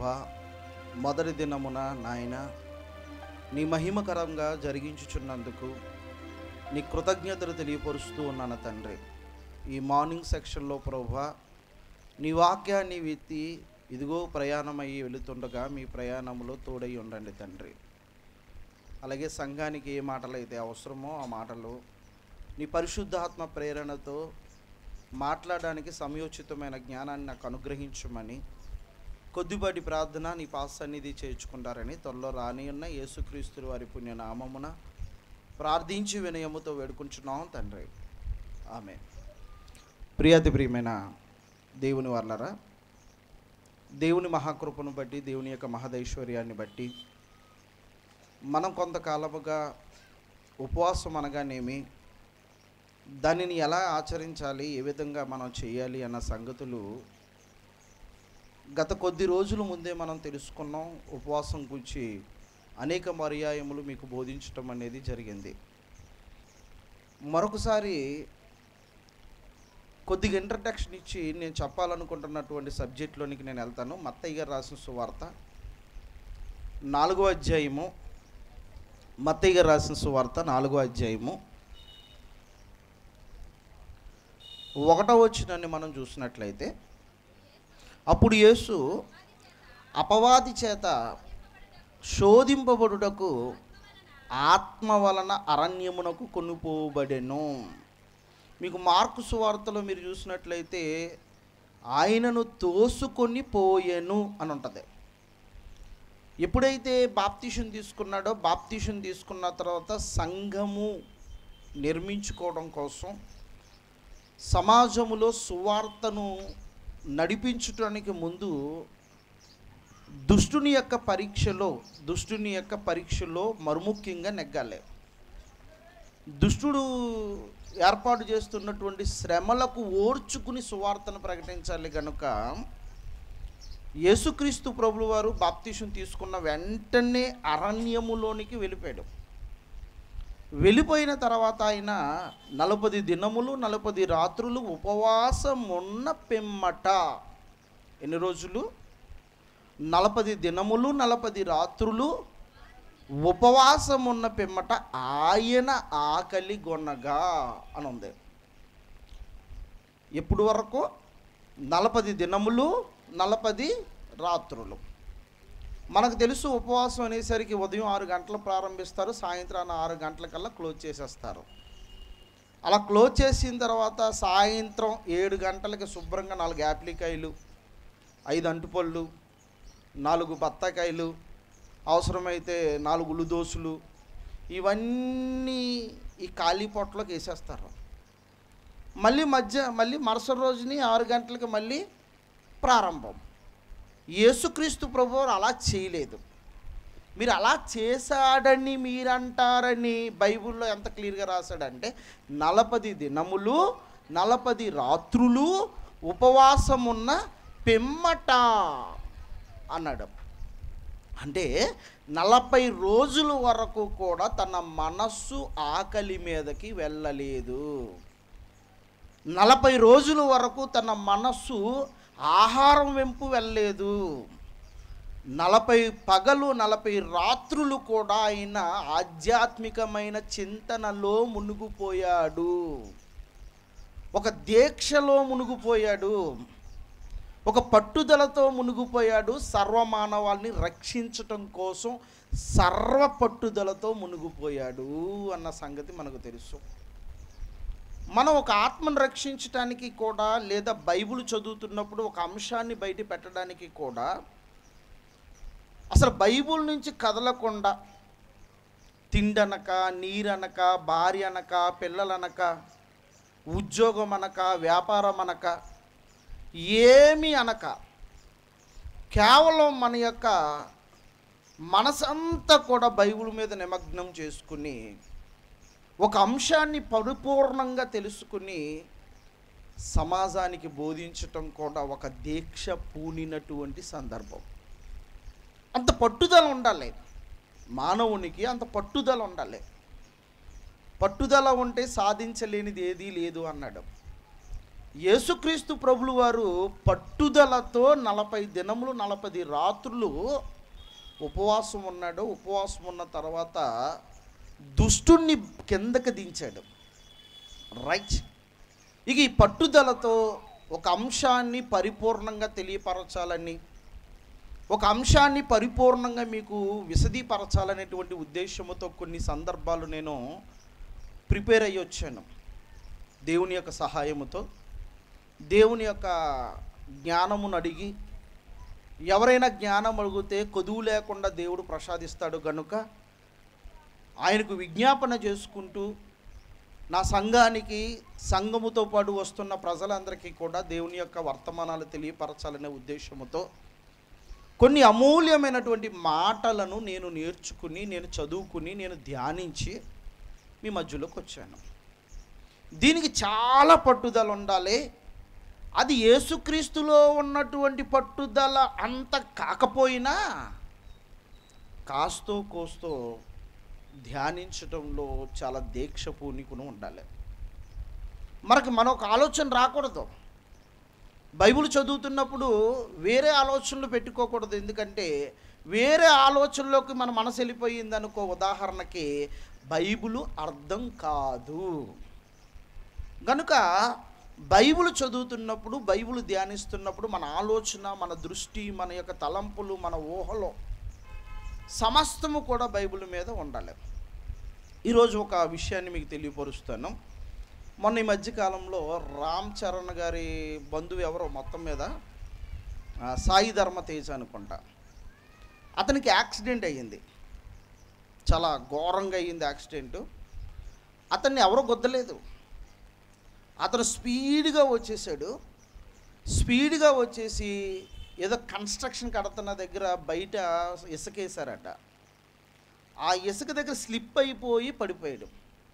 ప్రభా, మొదటి దినమున నాయన నీ మహిమకరంగా జరిగించుచున్నందుకు నీ కృతజ్ఞతలు తెలియపరుస్తూ ఉన్నాను తండ్రి. ఈ మార్నింగ్ సెక్షన్లో ప్రభా నీ వాక్యాన్ని విత్తి ఇదిగో ప్రయాణమయ్యి వెళుతుండగా మీ ప్రయాణంలో తోడై ఉండండి తండ్రి. అలాగే సంఘానికి ఏ మాటలు అయితే అవసరమో ఆ మాటలు నీ పరిశుద్ధాత్మ ప్రేరణతో మాట్లాడడానికి సమయోచితమైన జ్ఞానాన్ని నాకు అనుగ్రహించమని కొద్దిపాటి ప్రార్థన నీ పాసన్నిధి చేర్చుకుంటారని త్వరలో రాని ఉన్న యేసుక్రీస్తు వారి పుణ్యనామమున ప్రార్థించి వినయముతో వేడుకుంటున్నాం తండ్రి, ఆమె. ప్రియమైన దేవుని వాళ్ళరా, దేవుని మహాకృపను బట్టి, దేవుని యొక్క మహదైశ్వర్యాన్ని బట్టి మనం కొంతకాలముగా ఉపవాసం అనగానేమి, దానిని ఎలా ఆచరించాలి, ఏ విధంగా మనం చేయాలి అన్న సంగతులు గత కొద్ది రోజుల ముందే మనం తెలుసుకున్నాం. ఉపవాసం గురించి అనేక పర్యాయములు మీకు బోధించటం అనేది జరిగింది. మరొకసారి కొద్దిగా ఇంట్రడక్షన్ ఇచ్చి నేను చెప్పాలనుకుంటున్నటువంటి సబ్జెక్ట్లోనికి నేను వెళ్తాను. మత్తయి గారు రాసిన సువార్త 4వ అధ్యాయము, మత్తయి గారు రాసిన సువార్త 4వ అధ్యాయము 1వ వచనాన్ని మనం చూసినట్లయితే, అప్పుడు యేసు అపవాది చేత శోధింపబడుటకు ఆత్మ వలన అరణ్యమునకు కొనుపోబడెను. మీకు మార్కు సువార్తలో మీరు చూసినట్లయితే ఆయనను తోసుకొని పోయెను అని ఉంటుంది. ఎప్పుడైతే బాప్తిసం తీసుకున్నాడో, బాప్తిసం తీసుకున్న తర్వాత సంఘము నిర్మించుకోవడం కోసం, సమాజములో సువార్తను నడిపించడానికి ముందు దుష్టుని యొక్క పరీక్షలో మరుముఖ్యంగా నెగ్గాలి. దుష్టుడు ఏర్పాటు చేస్తున్నటువంటి శ్రమలకు ఓర్చుకుని సువార్తను ప్రకటించాలి. కనుక యేసుక్రీస్తు ప్రభువు వారు బాప్తిసం తీసుకున్న వెంటనే అరణ్యములోనికి వెళ్ళిపోయాడు. వెళ్ళిపోయిన తర్వాత ఆయన 40 దినములు 40 రాత్రులు ఉపవాసం ఉన్న పిమ్మట, ఎన్ని రోజులు? 40 దినములు 40 రాత్రులు ఉపవాసం ఉన్న పిమ్మట ఆయన ఆకలి గొనగా అని ఉంది. ఎప్పుడు వరకు? 40 దినములు 40 రాత్రులు. మనకు తెలుసు, ఉపవాసం అనేసరికి ఉదయం 6 గంటలు ప్రారంభిస్తారు, సాయంత్రాన్ని 6 గంటలకల్లా క్లోజ్ చేసేస్తారు. అలా క్లోజ్ చేసిన తర్వాత సాయంత్రం 7 గంటలకి శుభ్రంగా 4 యాప్లికాయలు, 5 అంటుపళ్ళు, 4 బత్తాకాయలు, అవసరమైతే 4 ఉల్లిదోసులు, ఇవన్నీ ఈ ఖాళీ పొట్టలోకి వేసేస్తారు. మళ్ళీ మరుసటి రోజుని 6 గంటలకి మళ్ళీ ప్రారంభం. యేసుక్రీస్తు ప్రభువు అలా చేయలేదు. మీరు అలా చేశాడని మీరంటారని బైబిల్లో ఎంత క్లియర్గా రాశాడంటే, 40 దినములు 40 రాత్రులు ఉపవాసం ఉన్న పిమ్మట అన్నాడు. అంటే 40 రోజుల వరకు కూడా తన మనస్సు ఆకలి మీదకి వెళ్ళలేదు. 40 రోజుల వరకు తన మనస్సు ఆహారం వెంపు వెళ్ళలేదు. 40 పగలు 40 రాత్రులు కూడా ఆయన ఆధ్యాత్మికమైన చింతనలో మునిగిపోయాడు, ఒక దీక్షలో మునిగిపోయాడు, ఒక పట్టుదలతో మునిగిపోయాడు. సర్వమానవాల్ని రక్షించటం కోసం సర్వ పట్టుదలతో మునిగిపోయాడు అన్న సంగతి మనకు తెలుసు. మనం ఒక ఆత్మను రక్షించడానికి కూడా, లేదా బైబిల్ చదువుతున్నప్పుడు ఒక అంశాన్ని బయట పెట్టడానికి కూడా, అసలు బైబిల్ నుంచి కదలకుండా తిండనక, నీరనక, భార్య అనక, పిల్లలనక, ఉద్యోగం అనక, వ్యాపారం అనక, ఏమీ అనక, కేవలం మన యొక్క మనసంతా కూడా బైబిల్ మీద నిమగ్నం చేసుకుని ఒక అంశాన్ని పరిపూర్ణంగా తెలుసుకుని సమాజానికి బోధించటం కూడా ఒక దీక్ష పూనినటువంటి సందర్భం. అంత పట్టుదల ఉండాలి మానవునికి, అంత పట్టుదల ఉండాలి. పట్టుదల ఉంటే సాధించలేనిది ఏదీ లేదు అన్నాడు. యేసుక్రీస్తు ప్రభులు వారు పట్టుదలతో 40 దినములు 40 రాత్రులు ఉపవాసం ఉన్నాడు. ఉపవాసం ఉన్న తర్వాత దుష్టుణ్ణి కిందకి దించాడు. రైట్. ఇక ఈ పట్టుదలతో ఒక అంశాన్ని పరిపూర్ణంగా తెలియపరచాలని, ఒక అంశాన్ని పరిపూర్ణంగా మీకు విశదీపరచాలనేటువంటి ఉద్దేశంతో కొన్ని సందర్భాలు నేను ప్రిపేర్ అయ్యి వచ్చాను. దేవుని యొక్క సహాయముతో, దేవుని యొక్క జ్ఞానమును అడిగి, ఎవరైనా జ్ఞానం అడిగితే కొదువు లేకుండా దేవుడు ప్రసాదిస్తాడు కనుక ఆయనకు విజ్ఞాపన చేసుకుంటూ, నా సంఘానికి, సంఘముతో పాటు వస్తున్న ప్రజలందరికీ కూడా దేవుని యొక్క వర్తమానాలు తెలియపరచాలనే ఉద్దేశంతో కొన్ని అమూల్యమైనటువంటి మాటలను నేను నేర్చుకుని, నేను చదువుకుని, నేను ధ్యానించి మీ మధ్యలోకి వచ్చాను. దీనికి చాలా పట్టుదల ఉండాలి. అది యేసుక్రీస్తులో ఉన్నటువంటి పట్టుదల అంత కాకపోయినా కాస్తో కోస్తో ధ్యానించడంలో చాలా దీక్ష పూనికుని ఉండాలి. మనకు ఆలోచన రాకూడదు. బైబిల్ చదువుతున్నప్పుడు వేరే ఆలోచనలు పెట్టుకోకూడదు. ఎందుకంటే వేరే ఆలోచనలోకి మన మనసు వెళ్ళిపోయింది అనుకో, ఉదాహరణకి బైబిల్ అర్థం కాదు. కనుక బైబిల్ చదువుతున్నప్పుడు, బైబిల్ ధ్యానిస్తున్నప్పుడు మన ఆలోచన, మన దృష్టి, మన యొక్క తలంపులు, మన ఊహలో సమస్తము కూడా బైబిల్ మీద ఉండాలి. ఈరోజు ఒక విషయాన్ని మీకు తెలియపరుస్తాను. మొన్న ఈ మధ్యకాలంలో రామ్ చరణ్ గారి బంధువు ఎవరో మొత్తం మీద సాయి ధర్మ తేజ్ అనుకుంటా, అతనికి యాక్సిడెంట్ అయ్యింది. చాలా ఘోరంగా అయ్యింది యాక్సిడెంటు. అతన్ని ఎవరో గుద్దలేదు. అతను స్పీడ్గా వచ్చేసాడు. స్పీడ్గా వచ్చేసి ఏదో కన్స్ట్రక్షన్ కడుతున్న దగ్గర బయట ఇసుకేశారట. ఆ ఇసుక దగ్గర స్లిప్ అయిపోయి పడిపోయాడు.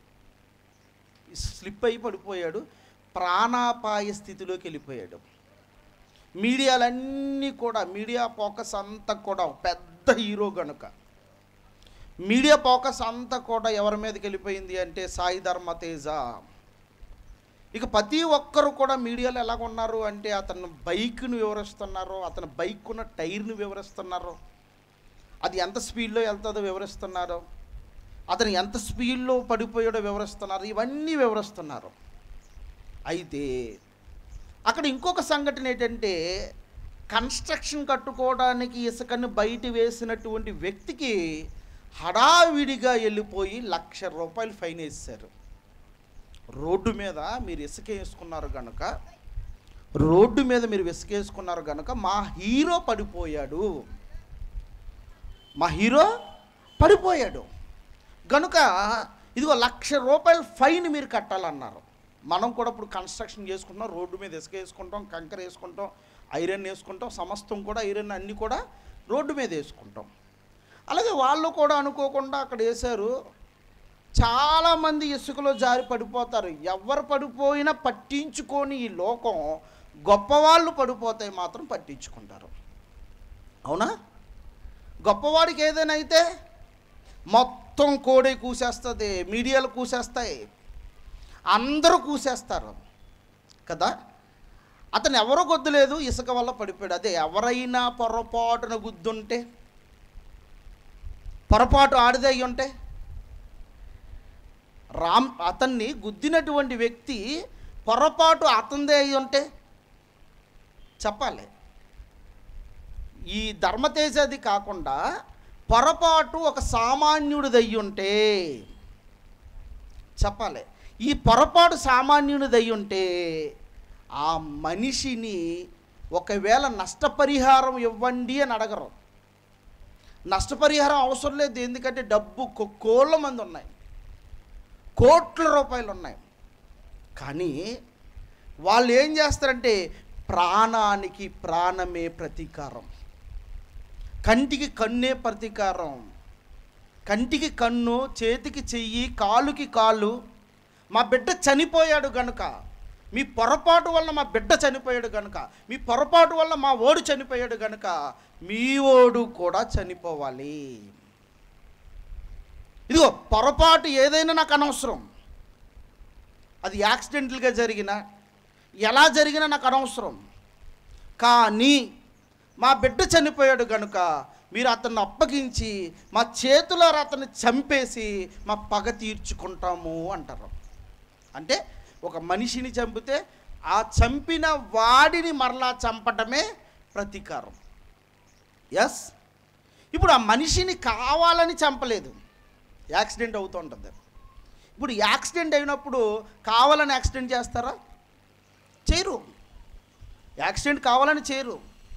ప్రాణాపాయ స్థితిలోకి వెళ్ళిపోయాడు. మీడియాలన్నీ కూడా, మీడియా ఫోకస్ అంతా కూడా, పెద్ద హీరో కనుక మీడియా ఫోకస్ అంతా కూడా ఎవరి మీదకి వెళ్ళిపోయింది అంటే సాయి ధర్మ తేజ. ఇక ప్రతి ఒక్కరు కూడా మీడియాలో ఎలాగున్నారు అంటే అతను బైక్ను వివరిస్తున్నారు, అతను బైక్ ఉన్న టైర్ను వివరిస్తున్నారు, అది ఎంత స్పీడ్లో వెళ్తుందో వివరిస్తున్నారు, అతను ఎంత స్పీడ్లో పడిపోయాడో వివరిస్తున్నారు, ఇవన్నీ వివరిస్తున్నారు. అయితే అక్కడ ఇంకొక సంఘటన ఏంటంటే, కన్స్ట్రక్షన్ కట్టుకోవడానికి ఇసుకను బయట వేసినటువంటి వ్యక్తికి హడావిడిగా వెళ్ళిపోయి ₹1,00,000 ఫైన్ వేశారు. రోడ్డు మీద మీరు ఇసుక వేసుకున్నారు కనుక, మా హీరో పడిపోయాడు కనుక ఇదిగో ₹1,00,000 ఫైన్ మీరు కట్టాలన్నారు. మనం కూడా ఇప్పుడు కన్స్ట్రక్షన్ చేసుకుంటాం, రోడ్డు మీద ఇసుక వేసుకుంటాం, కంకర వేసుకుంటాం, ఐరన్ వేసుకుంటాం, సమస్తం కూడా ఐరన్ అన్నీ కూడా రోడ్డు మీద వేసుకుంటాం. అలాగే వాళ్ళు కూడా అనుకోకుండా అక్కడ వేశారు. చాలామంది ఇసుకలో జారి పడిపోతారు. ఎవరు పడిపోయినా పట్టించుకొని ఈ లోకం, గొప్పవాళ్ళు పడిపోతే మాత్రం పట్టించుకుంటారు. అవునా? గొప్పవాడికి ఏదైనా అయితే మొత్తం కోడే కూసేస్తుంది, మీడియాలు కూసేస్తాయి, అందరూ కూసేస్తారు కదా. అతను ఎవరో గుద్దలేదు, ఇసుక వల్ల పడిపోయాడు. అదే ఎవరైనా పొరపాటున గుద్దుంటే, పొరపాటు ఆడిదే అయ్యి ఉంటే, అతన్ని గుద్దినటువంటి వ్యక్తి పొరపాటు అతందే అయ్యి ఉంటే చెప్పాలి. ఈ ధర్మతేజది కాకుండా పొరపాటు ఒక సామాన్యుడిది అయ్యి ఉంటే చెప్పాలి. ఈ పొరపాటు సామాన్యుడిది అయ్యి ఉంటే ఆ మనిషిని ఒకవేళ నష్టపరిహారం ఇవ్వండి అని అడగరు. నష్టపరిహారం అవసరం లేదు. ఎందుకంటే డబ్బు కోళ్ళ మంది ఉన్నాయి, కోట్ల రూపాయలు ఉన్నాయి. కానీ వాళ్ళు ఏం చేస్తారంటే ప్రాణానికి ప్రాణమే ప్రతీకారం, కంటికి కన్నే ప్రతీకారం. కంటికి కన్ను, చేతికి చెయ్యి, కాలుకి కాలు. మా బిడ్డ చనిపోయాడు గనుక, మీ పొరపాటు వల్ల మా బిడ్డ చనిపోయాడు గనుక, మీ పొరపాటు వల్ల మా ఓడు చనిపోయాడు గనుక మీ ఓడు కూడా చనిపోవాలి. ఇదిగో పొరపాటు ఏదైనా నాకు అనవసరం. అది యాక్సిడెంటల్గా జరిగినా, ఎలా జరిగినా నాకు అనవసరం, కానీ మా బిడ్డ చనిపోయాడు కనుక మీరు అతన్ని అప్పగించి మా చేతులారా అతన్ని చంపేసి మా పగ తీర్చుకుంటాము అంటారు. అంటే ఒక మనిషిని చంపితే ఆ చంపిన వాడిని మరలా చంపటమే ప్రతీకారం. ఎస్, ఇప్పుడు ఆ మనిషిని కావాలని చంపలేదు, యాక్సిడెంట్ అవుతూ ఉంటుంది. ఇప్పుడు యాక్సిడెంట్ అయినప్పుడు కావాలని యాక్సిడెంట్ చేస్తారా? చేయరు. యాక్సిడెంట్ కావాలని చేయరు.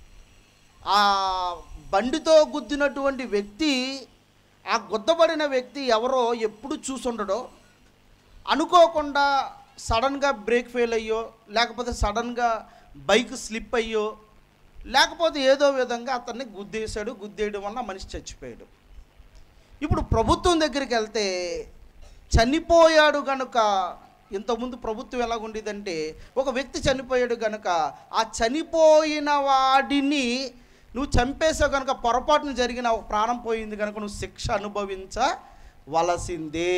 ఆ బండితో గుద్దినటువంటి వ్యక్తి, ఆ గుద్దబడిన వ్యక్తి ఎవరో ఎప్పుడు చూసుండడో, అనుకోకుండా సడన్గా బ్రేక్ ఫెయిల్ అయ్యో, లేకపోతే సడన్గా బైక్ స్లిప్ అయ్యో, లేకపోతే ఏదో విధంగా అతన్ని గుద్దేశాడు. గుద్దేయడం వల్ల మనిషి చచ్చిపోయాడు. ఇప్పుడు ప్రభుత్వం దగ్గరికి వెళ్తే చనిపోయాడు కనుక, ఇంతకుముందు ప్రభుత్వం ఎలాగుండేదంటే ఒక వ్యక్తి చనిపోయాడు కనుక ఆ చనిపోయిన వాడిని నువ్వు చంపేసావు కనుక, పొరపాటున జరిగిన ప్రాణం పోయింది కనుక నువ్వు శిక్ష అనుభవించవలసిందే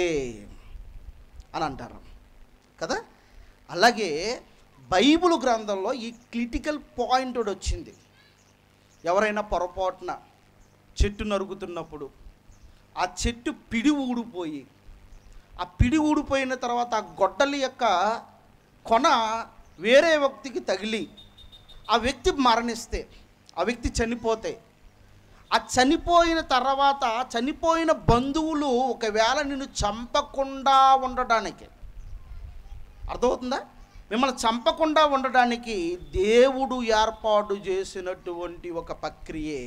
అని అంటారు కదా. అలాగే బైబిల్ గ్రంథంలో ఈ క్రిటికల్ పాయింట్ వచ్చింది. ఎవరైనా పొరపాటున చెట్టు నరుకుతున్నప్పుడు ఆ చెట్టు పిడి ఊడిపోయి, ఆ పిడి ఊడిపోయిన తర్వాత ఆ గొడ్డలి యొక్క కొన వేరే వ్యక్తికి తగిలి ఆ వ్యక్తి మరణిస్తే, ఆ వ్యక్తి చనిపోతే, ఆ చనిపోయిన తర్వాత చనిపోయిన బంధువులు ఒకవేళ నిన్ను చంపకుండా ఉండడానికి, అర్థమవుతుందా, మిమ్మల్ని చంపకుండా ఉండడానికి దేవుడు ఏర్పాటు చేసినటువంటి ఒక ప్రక్రియే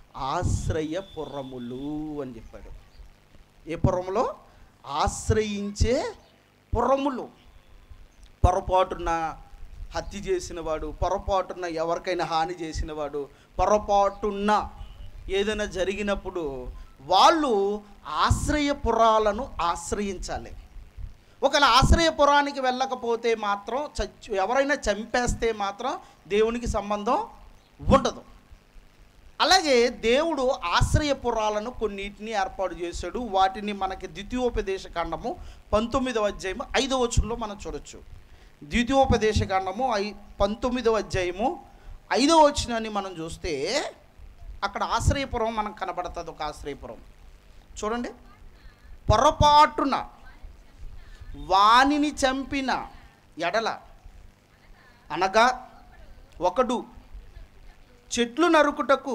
ఆశ్రయపురములు అని చెప్పాడు. ఏ పురములో? ఆశ్రయించే పురములు. పొరపాటున హత్య చేసినవాడు, పొరపాటున ఎవరికైనా హాని చేసినవాడు, పొరపాటున ఏదైనా జరిగినప్పుడు వాళ్ళు ఆశ్రయపురాలను ఆశ్రయించాలి. ఒకవేళ ఆశ్రయపురానికి వెళ్ళకపోతే మాత్రం ఎవరైనా చంపేస్తే మాత్రం దేవునికి సంబంధం ఉండదు. అలాగే దేవుడు ఆశ్రయపురాలను కొన్నిటిని ఏర్పాటు చేశాడు. వాటిని మనకి ద్వితీయోపదేశ కాండము 19వ అధ్యాయము 5వ వచనంలో మనం చూడొచ్చు. ద్వితీయోపదేశ కాండము 19వ అధ్యాయము 5వ వచనాన్ని మనం చూస్తే అక్కడ ఆశ్రయపురం మనకు కనబడుతుంది. ఒక ఆశ్రయపురం చూడండి. పొరపాటున వానిని చంపిన ఎడల, అనగా ఒకడు చెట్లు నరుకుటకు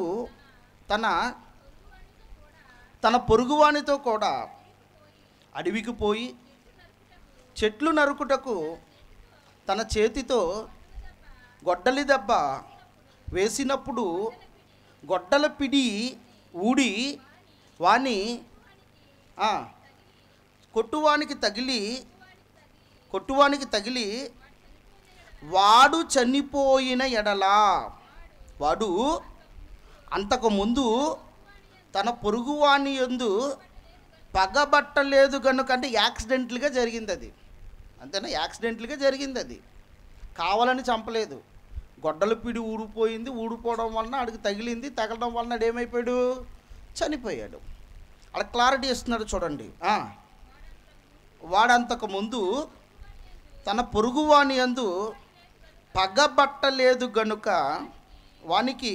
తన పొరుగువానితో కూడా అడవికి పోయి చెట్లు నరుకుటకు తన చేతితో గొడ్డలి దెబ్బ వేసినప్పుడు గొడ్డల పిడి ఊడి వాని కొట్టువానికి తగిలి వాడు చనిపోయిన ఎడలా, వాడు అంతకుముందు తన పొరుగువాని యందు పగబట్టలేదు కనుక, అంటే యాక్సిడెంటల్గా జరిగింది అది, అంతేనా? యాక్సిడెంటల్గా జరిగింది అది, కావాలని చంపలేదు. గొడ్డల పిడి ఊడిపోయింది, ఊడిపోవడం వలన ఆడికి తగిలింది, తగలడం వలన ఏమైపోయాడు? చనిపోయాడు. అలా క్లారిటీ ఇస్తున్నాడు చూడండి. వాడంతకు ముందు తన పొరుగువాని యందు పగబట్టలేదు గనుక వానికి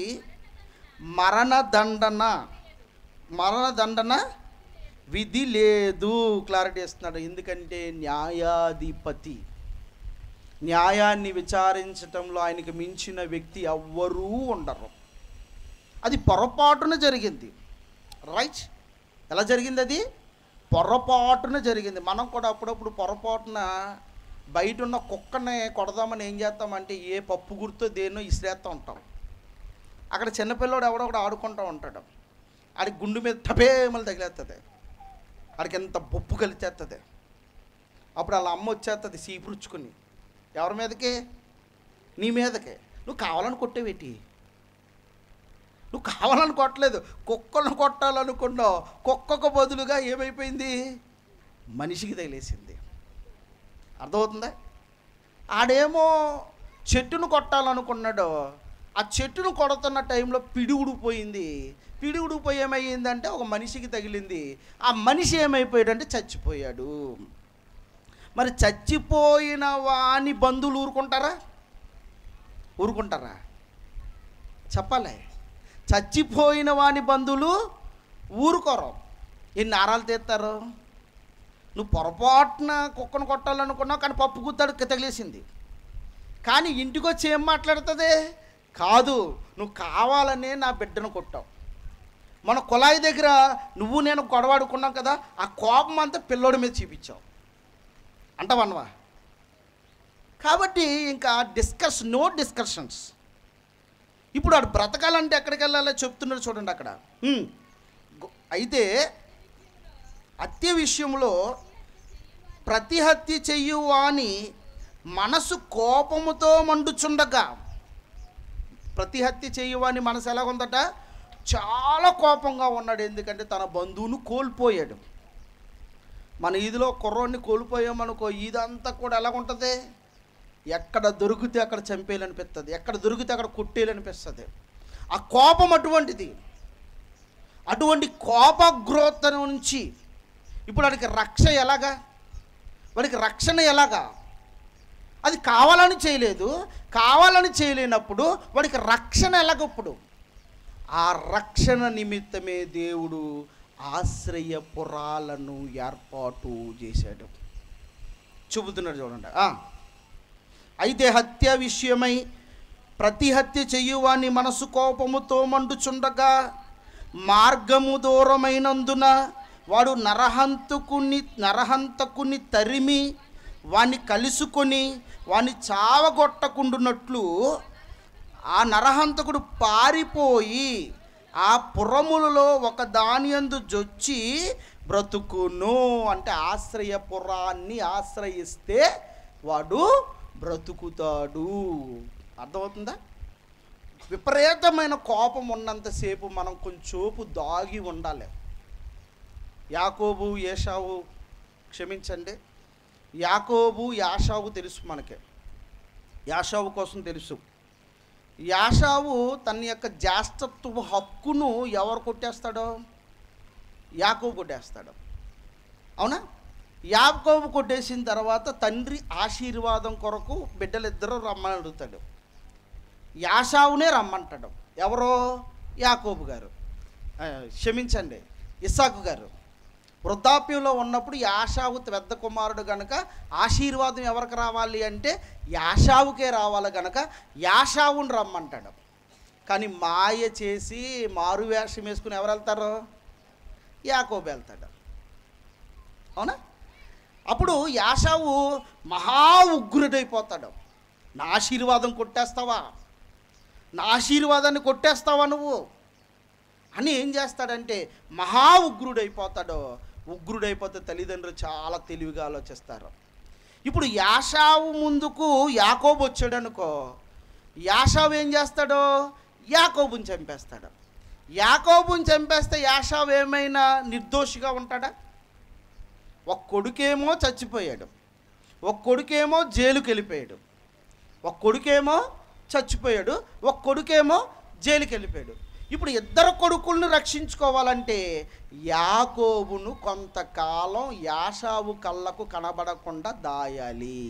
మరణదండన విధి లేదు. క్లారిటీ ఇస్తున్నాడు. ఎందుకంటే న్యాయాధిపతి, న్యాయాన్ని విచారించటంలో ఆయనకి మించిన వ్యక్తి ఎవ్వరూ ఉండరు. అది పొరపాటున జరిగింది. రైట్? ఎలా జరిగింది? అది పొరపాటున జరిగింది. మనం కూడా అప్పుడప్పుడు పొరపాటున బయట ఉన్న కుక్కని కొడదామని ఏం చేస్తామంటే ఏ పప్పు గుర్తో దేన్నో ఇసిరేస్తూ ఉంటాం. అక్కడ చిన్నపిల్లడు ఎవడో కూడా ఆడుకుంటూ ఉంటాడు. ఆడికి గుండు మీద టపేమలు తగిలేస్తుంది, ఆడికి ఎంత బొప్పు కలిచేస్తుంది. అప్పుడు వాళ్ళ అమ్మ వచ్చేస్తుంది సీపురుచుకుని, ఎవరి మీదకి? నీ మీదకే. నువ్వు కావాలని కొట్టేవేటి? నువ్వు కావాలని కొట్టలేదు, కుక్కను కొట్టాలనుకున్నావు. కుక్కకు బదులుగా ఏమైపోయింది? మనిషికి తగిలేసింది. అర్థమవుతుందా? ఆడేమో చెట్టును కొట్టాలనుకున్నాడు, ఆ చెట్టును కొడుతున్న టైంలో పిడి ఊడిపోయింది. పిడి ఊడిపోయి ఏమైందంటే ఒక మనిషికి తగిలింది. ఆ మనిషి ఏమైపోయాడంటే చచ్చిపోయాడు. మరి చచ్చిపోయిన వాని బంధువులు ఊరుకుంటారా? ఊరుకుంటారా? చెప్పాలి. చచ్చిపోయిన వాని బంధువులు ఊరుకోరు. ఎన్ని ఆరాలు తీస్తారు? నువ్వు పొరపాటున కుక్కను కొట్టాలనుకున్నావు, కానీ పప్పు గుత్తాడు తగిలేసింది. కానీ ఇంటికి వచ్చి ఏం మాట్లాడుతుంది? కాదు, నువ్వు కావాలనే నా బిడ్డను కొట్టావు. మన కుళాయి దగ్గర నువ్వు నేను గొడవాడుకున్నాం కదా, ఆ కోపం అంతా పిల్లోడి మీద చూపించావు అంటావన్నవా? కాబట్టి ఇంకా నో డిస్కషన్స్. ఇప్పుడు వాడు బ్రతకాలంటే ఎక్కడికి వెళ్ళాలో చెప్తున్నాడు చూడండి అక్కడ. అయితే హత్య విషయంలో ప్రతి హత్య చెయ్యువాని మనసు కోపముతో మండుచుండగా, ప్రతి హత్య చెయ్యువాని మనసు ఎలాగుందట? చాలా కోపంగా ఉన్నాడు. ఎందుకంటే తన బంధువును కోల్పోయాడు. మన ఈదిలో కుర్రోడిని కోల్పోయామనుకో, ఇదంతా కూడా ఎలాగుంటుంది? ఎక్కడ దొరికితే అక్కడ చంపేయాలనిపిస్తుంది, ఎక్కడ దొరికితే అక్కడ కొట్టేయాలనిపిస్తుంది. ఆ కోపం అటువంటిది. అటువంటి కోపగ్రోత నుంచి ఇప్పుడు వాడికి వాడికి రక్షణ ఎలాగా? అది కావాలని చేయలేదు. కావాలని చేయలేనప్పుడు వాడికి రక్షణ ఎలాగప్పుడు? ఆ రక్షణ నిమిత్తమే దేవుడు ఆశ్రయపురాలను ఏర్పాటు చేశాడు. చెబుతున్నాడు చూడండి. అయితే హత్య విషయమై ప్రతి హత్య చెయ్యువాని మనసు కోపముతో మండుచుండగా, మార్గము దూరమైనందున వాడు నరహంతకుని తరిమి వాణ్ణి కలుసుకొని వాణ్ణి చావగొట్టకుండునట్లు ఆ నరహంతకుడు పారిపోయి ఆ పురములలో ఒక దానియందు జొచ్చి బ్రతుకును. అంటే ఆశ్రయపురాన్ని ఆశ్రయిస్తే వాడు బ్రతుకుతాడు. అర్థమవుతుందా? విపరీతమైన కోపం ఉన్నంతసేపు మనం కొంచెంసేపు దాగి ఉండాలి. యాకోబు ఏశావు, క్షమించండి, యాకోబు యాషావు తెలుసు మనకి. యాషావు కోసం తెలుసు. యాషావు తన యొక్క జ్యేష్ఠత్వ హక్కును ఎవరు కొట్టేస్తాడో? యాకోబు కొట్టేస్తాడు. అవునా? యాకోబు కొట్టేసిన తర్వాత తండ్రి ఆశీర్వాదం కొరకు బిడ్డలిద్దరూ రమ్మని అడుగుతాడు. యాషావునే రమ్మంటాడు. ఎవరో? యాకోబు గారు, క్షమించండి, ఇస్సాకు గారు. వృద్ధాప్యంలో ఉన్నప్పుడు యాషావు పెద్ద కుమారుడు కనుక ఆశీర్వాదం ఎవరికి రావాలి అంటే యాషావుకే రావాలి కనుక యాషావుని రమ్మంటాడు. కానీ మాయ చేసి మారు వేషం వేసుకుని ఎవరు వెళ్తారు? యాకోబు వెళ్తాడు. అవునా? అప్పుడు యాషావు మహా ఉగ్రుడైపోతాడు. నా ఆశీర్వాదం కొట్టేస్తావా? నా ఆశీర్వాదాన్ని కొట్టేస్తావా నువ్వు అని ఏం చేస్తాడంటే మహా ఉగ్రుడైపోతాడు. ఉగ్రుడైపోతే తల్లిదండ్రులు చాలా తెలివిగా ఆలోచిస్తారు. ఇప్పుడు యాషావు ముందుకు యాకోబు వచ్చాడు అనుకో, యాషావు ఏం చేస్తాడు? యాకోబుని చంపేస్తాడు. యాకోబుని చంపేస్తే యాషావు ఏమైనా నిర్దోషిగా ఉంటాడా? ఒక కొడుకేమో చచ్చిపోయాడు, ఒక కొడుకేమో జైలుకి వెళ్ళిపోయాడు, ఒక కొడుకేమో చచ్చిపోయాడు, ఒక కొడుకేమో జైలుకి వెళ్ళిపోయాడు. ఇప్పుడు ఇద్దరు కొడుకులను రక్షించుకోవాలంటే యాకోబును కొంతకాలం యాషావు కళ్ళకు కనబడకుండా దాయాలి.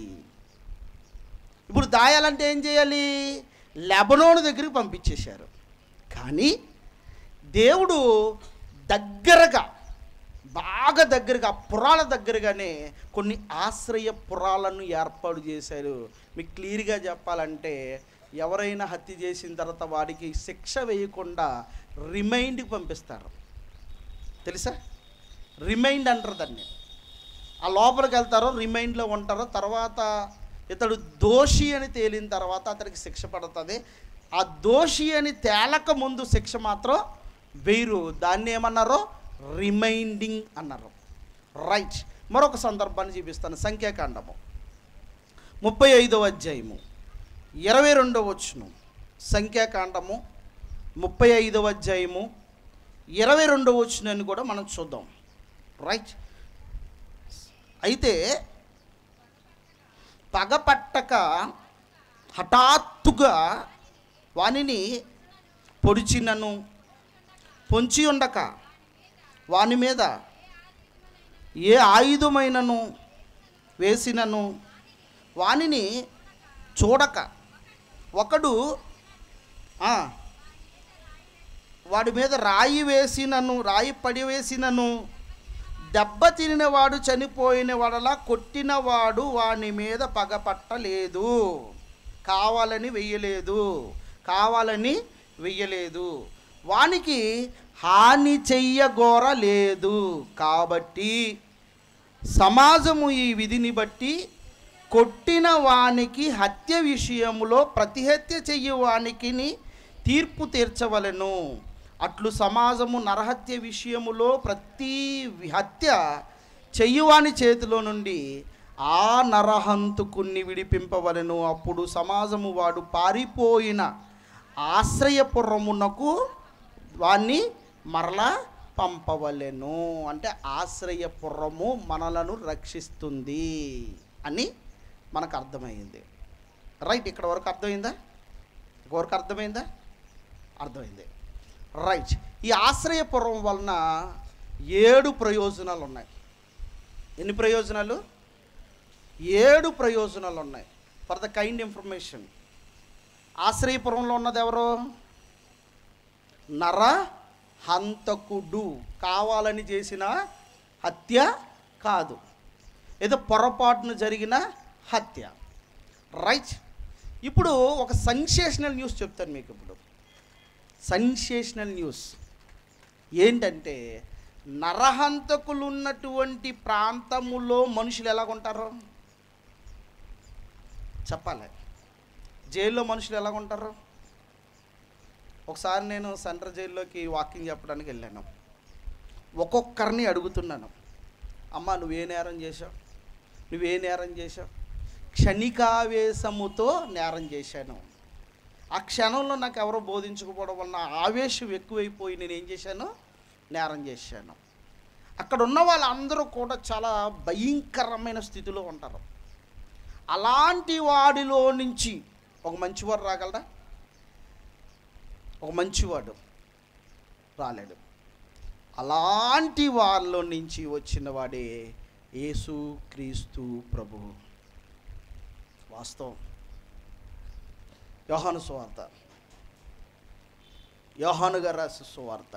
ఇప్పుడు దాయాలంటే ఏం చేయాలి? లెబనోను దగ్గరికి పంపించేశారు. కానీ దేవుడు దగ్గరగా, బాగా దగ్గరగా, పురాల దగ్గరగానే కొన్ని ఆశ్రయ పురాలను ఏర్పాటు చేశారు. మీకు క్లియర్గా చెప్పాలంటే ఎవరైనా హత్య చేసిన తర్వాత వాడికి శిక్ష వేయకుండా రిమైండ్కి పంపిస్తారు. తెలుసా? రిమైండ్ అంటారు దాన్ని. ఆ లోపలికి వెళ్తారో రిమైండ్లో ఉంటారో, తర్వాత ఇతడు దోషి అని తేలిన తర్వాత అతనికి శిక్ష పడుతుంది. ఆ దోషి అని తేలక ముందు శిక్ష మాత్రం వేరు. దాన్ని ఏమన్నారో? రిమైండింగ్ అన్నారు. రైట్. మరొక సందర్భాన్ని చూపిస్తాను. సంఖ్యాకాండము 35వ అధ్యాయము 22వ వచనం. సంఖ్యాకాండము 35వ అధ్యాయము 22వ వచనాన్ని కూడా మనం చూద్దాం. రైట్. అయితే పగపట్టక హఠాత్తుగా వానిని పొడిచినను, పొంచి ఉండక వాని మీద ఏ ఆయుధమైనను వేసినను వానిని చూడక ఒకడు వాడి మీద రాయి పడివేసినను దెబ్బ తినినవాడు చనిపోయిన వాడలా కొట్టినవాడు వాని మీద పగపట్టలేదు, కావాలని వెయ్యలేదు, వానికి హాని చెయ్యగోరలేదు. కాబట్టి సమాజము ఈ విధిని బట్టి కొట్టిన వానికి హత్య విషయములో ప్రతిహత్య చెయ్యువానికి తీర్పు తీర్చవలెను. అట్లు సమాజము నరహత్య విషయములో ప్రతి హత్య చెయ్యువాని చేతిలో నుండి ఆ నరహంతుకుని విడిపింపవలెను. అప్పుడు సమాజము వాడు పారిపోయిన ఆశ్రయపురమునకు వాణ్ణి మరలా పంపవలెను. అంటే ఆశ్రయపురము మనలను రక్షిస్తుంది అని మనకు అర్థమైంది. రైట్, ఇక్కడ వరకు అర్థమైందా? అర్థమైంది. రైట్. ఈ ఆశ్రయపురం వలన 7 ప్రయోజనాలు ఉన్నాయి. ఎన్ని ప్రయోజనాలు? 7 ప్రయోజనాలు ఉన్నాయి. ఫర్ ద కైండ్ ఇన్ఫర్మేషన్, ఆశ్రయపురంలో ఉన్నది ఎవరు? నరహంతకుడు. కావాలని చేసిన హత్య కాదు, ఏదో పొరపాటున జరిగిన హత్య. రైట్. ఇప్పుడు ఒక సెన్సేషనల్ న్యూస్ చెప్తాను మీకు. ఇప్పుడు సెన్సేషనల్ న్యూస్ ఏంటంటే, నరహంతకులు ఉన్నటువంటి ప్రాంతములో మనుషులు ఎలాగుంటారో చెప్పాలి. జైల్లో మనుషులు ఎలాగుంటారు? ఒకసారి నేను సెంట్రల్ జైల్లోకి వాకింగ్ చెప్పడానికి వెళ్ళాను. ఒక్కొక్కరిని అడుగుతున్నాను, అమ్మ నువ్వే నేరం చేశావు? క్షణికావేశముతో నేరం చేశాను. ఆ క్షణంలో నాకు ఎవరో బోధించకపోవడం వలన ఆవేశం ఎక్కువైపోయి నేను ఏం చేశాను? నేరం చేశాను. అక్కడ ఉన్న వాళ్ళందరూ కూడా చాలా భయంకరమైన స్థితిలో ఉంటారు. అలాంటి వాడిలో నుంచి ఒక మంచివాడు రాగలరా? ఒక మంచివాడు రాలేడు. అలాంటి వాళ్ళలో నుంచి వచ్చిన వాడే యేసు క్రీస్తు ప్రభువు. వాస్తవం. యోహాను సువార్త, యోహాను గారు రాసిన సువార్త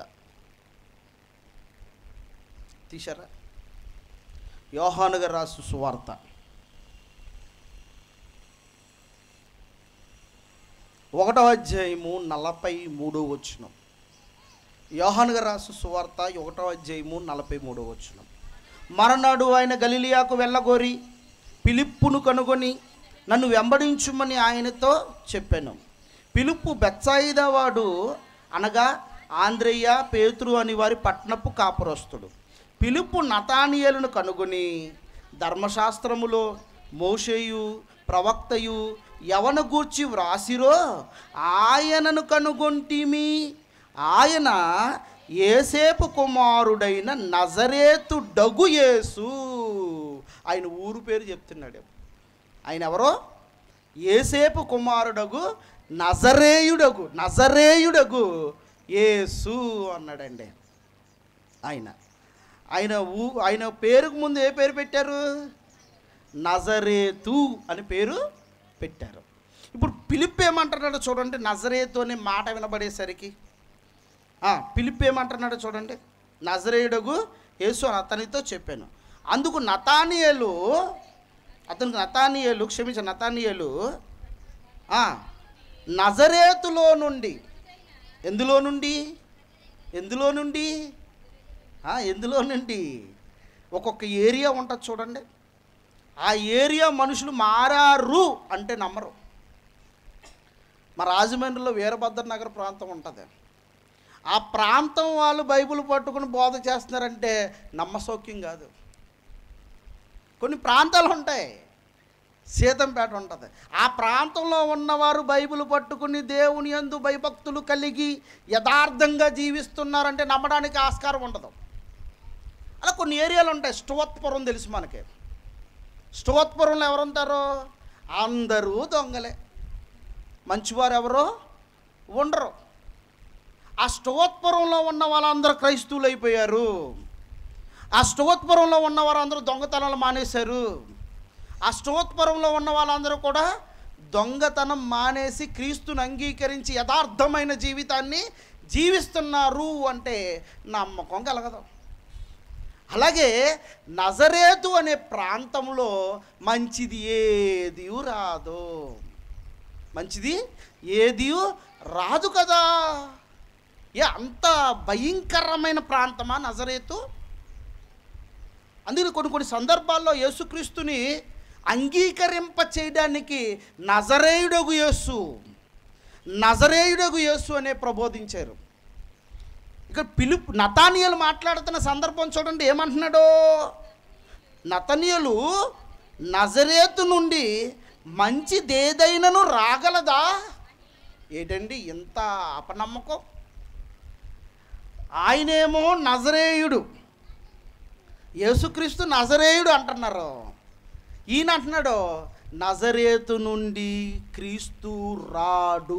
తీశారా? యోహాను గారు రాసిన సువార్త 1వ అధ్యాయము 43వ వచనం. యోహాను గారు రాసిన సువార్త 1వ అధ్యాయము 43వ వచనం. మరునాడు ఆయన గలిలియాకు వెళ్ళగోరి ఫిలిప్పును కనుగొని నన్ను వెంబడించుమని ఆయనతో చెప్పాను. ఫిలిప్పు బెత్సాయిదా వాడు, అనగా ఆంద్రేయ, పేతురు అని వారి పట్టణపు కాపురస్తుడు. ఫిలిప్పు నతానియేలును కనుగొని ధర్మశాస్త్రములో మోషేయు ప్రవక్తయు ఎవను గూర్చి వ్రాసిరో ఆయనను కనుగొంటిమి. ఆయన యేసేపు కుమారుడైన నజరేతుడగు యేసు. ఆయన ఊరు పేరు చెప్తున్నాడు. ఆయన ఎవరో? యేసేపు కుమారుడగు నజరేయుడగు యేసు అన్నాడండి. ఆయన పేరుకు ముందు ఏ పేరు పెట్టారు? నజరేతు అని పేరు పెట్టారు. ఇప్పుడు ఫిలిప్ ఏమంటున్నాడో చూడండి. నజరేతు అనే మాట వినబడేసరికి ఫిలిప్ ఏమంటున్నాడో చూడండి. నజరేయుడగు యేసు అని అతనితో చెప్పాను. అందుకు నతానియేలు నజరేతులో నుండి ఎందులో నుండి ఒక్కొక్క ఏరియా ఉంటుంది చూడండి. ఆ ఏరియా మనుషులు మారారు అంటే నమ్మరు. మా రాజమండ్రిలో వీరభద్ర నగర ప్రాంతం ఉంటుంది. ఆ ప్రాంతం వాళ్ళు బైబిల్ పట్టుకుని బోధ చేస్తున్నారంటే నమ్మసౌక్యం కాదు. కొన్ని ప్రాంతాలు ఉంటాయి, సీతంపేట ఉంటుంది. ఆ ప్రాంతంలో ఉన్నవారు బైబిల్ పట్టుకుని దేవుని యందు భయభక్తులు కలిగి యథార్థంగా జీవిస్తున్నారంటే నమ్మడానికి ఆస్కారం ఉండదు. అలా కొన్ని ఏరియాలు ఉంటాయి. స్టోత్పురం తెలుసు మనకి. స్టోత్పురంలో ఎవరుంటారో అందరూ దొంగలే, మంచివారు ఎవరో ఉండరు. ఆ స్టోత్పురంలో ఉన్న వాళ్ళందరూ క్రైస్తవులు అయిపోయారు. ఆ స్టోత్పురంలో ఉన్న వారందరూ దొంగతనాలు మానేశారు. ఆ స్టోత్పురంలో ఉన్న వాళ్ళందరూ కూడా దొంగతనం మానేసి క్రీస్తుని అంగీకరించి యథార్థమైన జీవితాన్ని జీవిస్తున్నారు అంటే నమ్మకం కలగదు. అలాగే నజరేతు అనే ప్రాంతంలో మంచిది ఏది రాదు, మంచిది ఏది రాదు కదా. అంత భయంకరమైన ప్రాంతమా నజరేతు? అందుకని కొన్ని సందర్భాల్లో యేసుక్రీస్తుని అంగీకరింప చేయడానికి నజరేయుడగు యేసు అనే ప్రబోధించారు. ఇక నతానియేలు మాట్లాడుతున్న సందర్భం చూడండి, ఏమంటున్నాడో. నతనియేలు, నజరేతు నుండి మంచిదేదైనను రాగలదా? ఏంటండి ఇంత అపనమ్మకం? ఆయనేమో నజరేయుడు, యేసుక్రీస్తు నజరేయుడు అంటున్నారు. ఈయన అంటున్నాడు నజరేతు నుండి క్రీస్తు రాడు,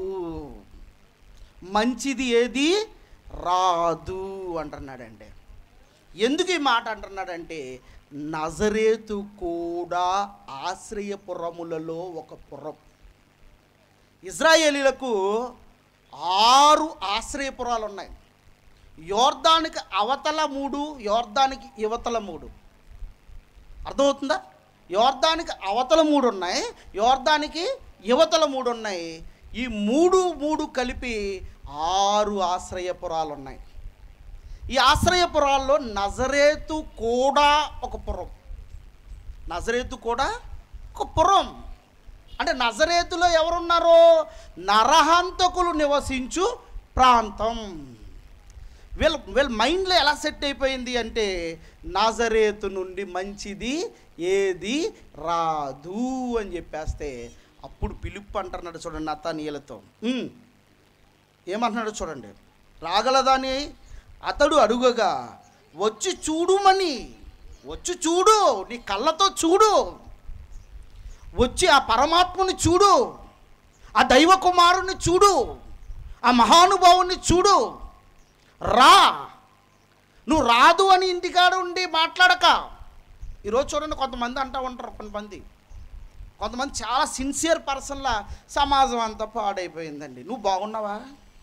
మంచిది ఏది రాదు అంటున్నాడండి. ఎందుకు ఈ మాట అంటున్నాడంటే నజరేతు కూడా ఆశ్రయపురములలో ఒక పురం. ఇజ్రాయేలీలకు 6 ఆశ్రయపురాలు ఉన్నాయి. యోర్దానికి అవతల 3, యోర్దానికి యువతల 3. అర్థమవుతుందా? యోర్దానికి అవతల 3 ఉన్నాయి, యోర్దానికి యువతల 3 ఉన్నాయి. ఈ 3 కలిపి 6 ఆశ్రయపురాలు ఉన్నాయి. ఈ ఆశ్రయపురాల్లో నజరేతు కూడా ఒక పురం. నజరేతు కూడా ఒక పురం అంటే నజరేతులో ఎవరున్నారో? నరహంతకులు నివసించు ప్రాంతం. వీళ్ళ మైండ్లో ఎలా సెట్ అయిపోయింది అంటే నజరేతు నుండి మంచిది ఏది రాదు అని చెప్పేస్తే అప్పుడు పిలుపు అంటున్నాడు చూడండి నతానియేలుతో. ఏమంటున్నాడు చూడండి, రాగలదని అతడు అడుగగా వచ్చి చూడుమని, వచ్చి చూడు, నీ కళ్ళతో చూడు, వచ్చి ఆ పరమాత్మని చూడు, ఆ దైవ కుమారుని చూడు, ఆ మహానుభావుని చూడు, రా. నువ్వు రాదు అని ఇంటికాడ ఉండి మాట్లాడక. ఈరోజు చూడండి కొంతమంది అంటూ ఉంటారు, కొంతమంది చాలా సిన్సియర్ పర్సన్లా సమాజం అంతా పాడైపోయిందండి. నువ్వు బాగున్నావా?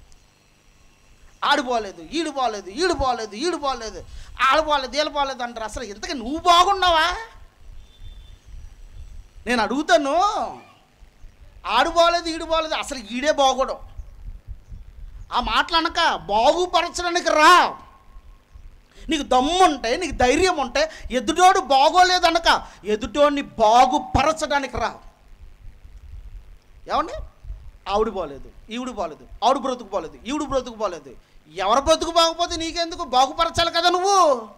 ఆడు బాగలేదు, ఈడు బాగలేదు, ఈడు బాగలేదు, ఈడు బాగలేదు, ఆడు బాగలేదు, వీళ్ళు బాగలేదు అంటారు. అసలు ఇంతకీ నువ్వు బాగున్నావా? నేను అడుగుతాను, ఆడు బాగలేదు, ఈడు బాగలేదు, అసలు ఈడే బాగోడు. ఆ మాటలు అనక బాగుపరచడానికి రా. నీకు దమ్ముంటే, నీకు ధైర్యం ఉంటే ఎదుటోడు బాగోలేదనక ఎదుటోడిని బాగుపరచడానికి రా. ఏమండి? ఆవిడ బాగలేదు, ఈవిడు బాగలేదు, ఆవిడ బ్రతుకు బాగలేదు, ఈవిడు బ్రతుకు బాగలేదు, ఎవరి బ్రతుకు బాగపోతే నీకెందుకు? బాగుపరచాలి కదా నువ్వు.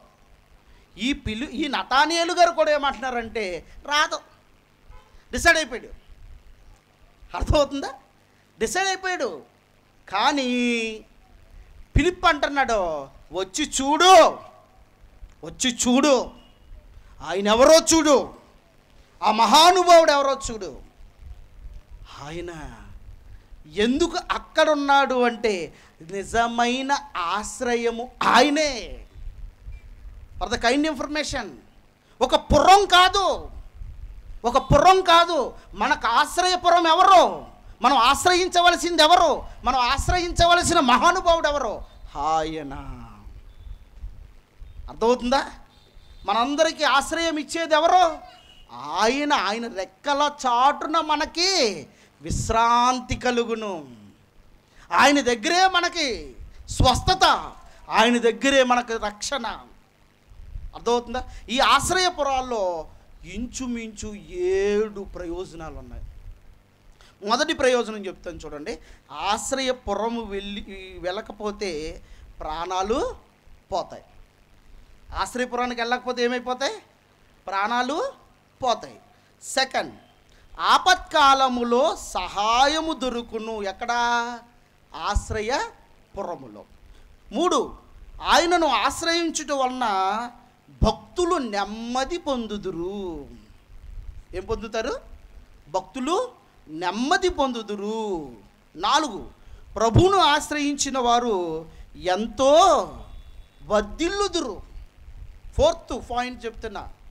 ఈ నతానియేలు గారు కూడా ఏమంటున్నారంటే రాదు, డిసైడ్ అయిపోయాడు. అర్థమవుతుందా? డిసైడ్ అయిపోయాడు. కానీ పిలుపు అంటున్నాడు వచ్చి చూడు, వచ్చి చూడు, ఆయన ఎవరో చూడు, ఆ మహానుభావుడు ఎవరో చూడు. ఆయన ఎందుకు అక్కడున్నాడు అంటే నిజమైన ఆశ్రయము ఆయనే. ఫర్ ద కైండ్ ఇన్ఫర్మేషన్, ఒక పురం కాదు, ఒక పురం కాదు. మనకు ఆశ్రయపురం ఎవరు? మనం ఆశ్రయించవలసింది ఎవరు? మనం ఆశ్రయించవలసిన మహానుభావుడు ఎవరు? ఆయన. అర్థమవుతుందా? మనందరికీ ఆశ్రయం ఇచ్చేది ఎవరు? ఆయన. ఆయన రెక్కల చాటున మనకి విశ్రాంతి కలుగును. ఆయన దగ్గరే మనకి స్వస్థత, ఆయన దగ్గరే మనకు రక్షణ. అర్థమవుతుందా? ఈ ఆశ్రయపురాల్లో ఇంచుమించు 7 ప్రయోజనాలు ఉన్నాయి. మొదటి ప్రయోజనం చెప్తాను చూడండి. ఆశ్రయపురము వెళ్ళకపోతే ప్రాణాలు పోతాయి. ఆశ్రయపురానికి వెళ్ళకపోతే ఏమైపోతాయి? ప్రాణాలు పోతాయి. సెకండ్, ఆపత్కాలములో సహాయము దొరుకును. ఎక్కడ? ఆశ్రయపురములో. 3, ఆయనను ఆశ్రయించుట వలన భక్తులు నెమ్మది పొందుదురు. ఏం పొందుతారు? భక్తులు నెమ్మది పొందుదురు. 4, ప్రభువును ఆశ్రయించిన వారు ఎంతో వర్ధిల్లుదురు. 4th పాయింట్ చెప్తున్నా,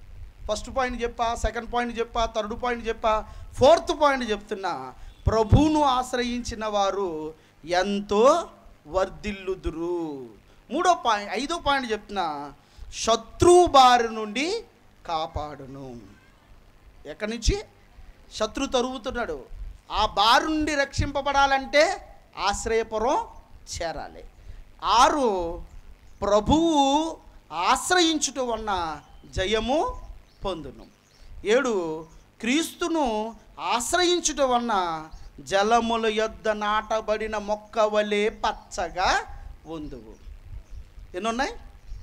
ఫస్ట్ పాయింట్ చెప్పా, సెకండ్ పాయింట్ చెప్పా, థర్డ్ పాయింట్ చెప్పా, ఫోర్త్ పాయింట్ చెప్తున్నా. ప్రభువును ఆశ్రయించిన వారు ఎంతో వర్ధిల్లుదురు. ఐదో పాయింట్ చెప్తున్నా, శత్రువు బారి నుండి కాపాడును. ఎక్కడి నుంచి? శత్రు తరుగుతున్నాడు, ఆ బారి నుండి రక్షింపబడాలంటే ఆశ్రయపురం చేరాలి. 6 ప్రభువు ఆశ్రయించుట వలన జయము పొందును. 7 క్రీస్తును ఆశ్రయించుట వలన జలముల యొద్ద నాటబడిన మొక్క వలె పచ్చగా ఉందువు. ఎన్నున్నాయి?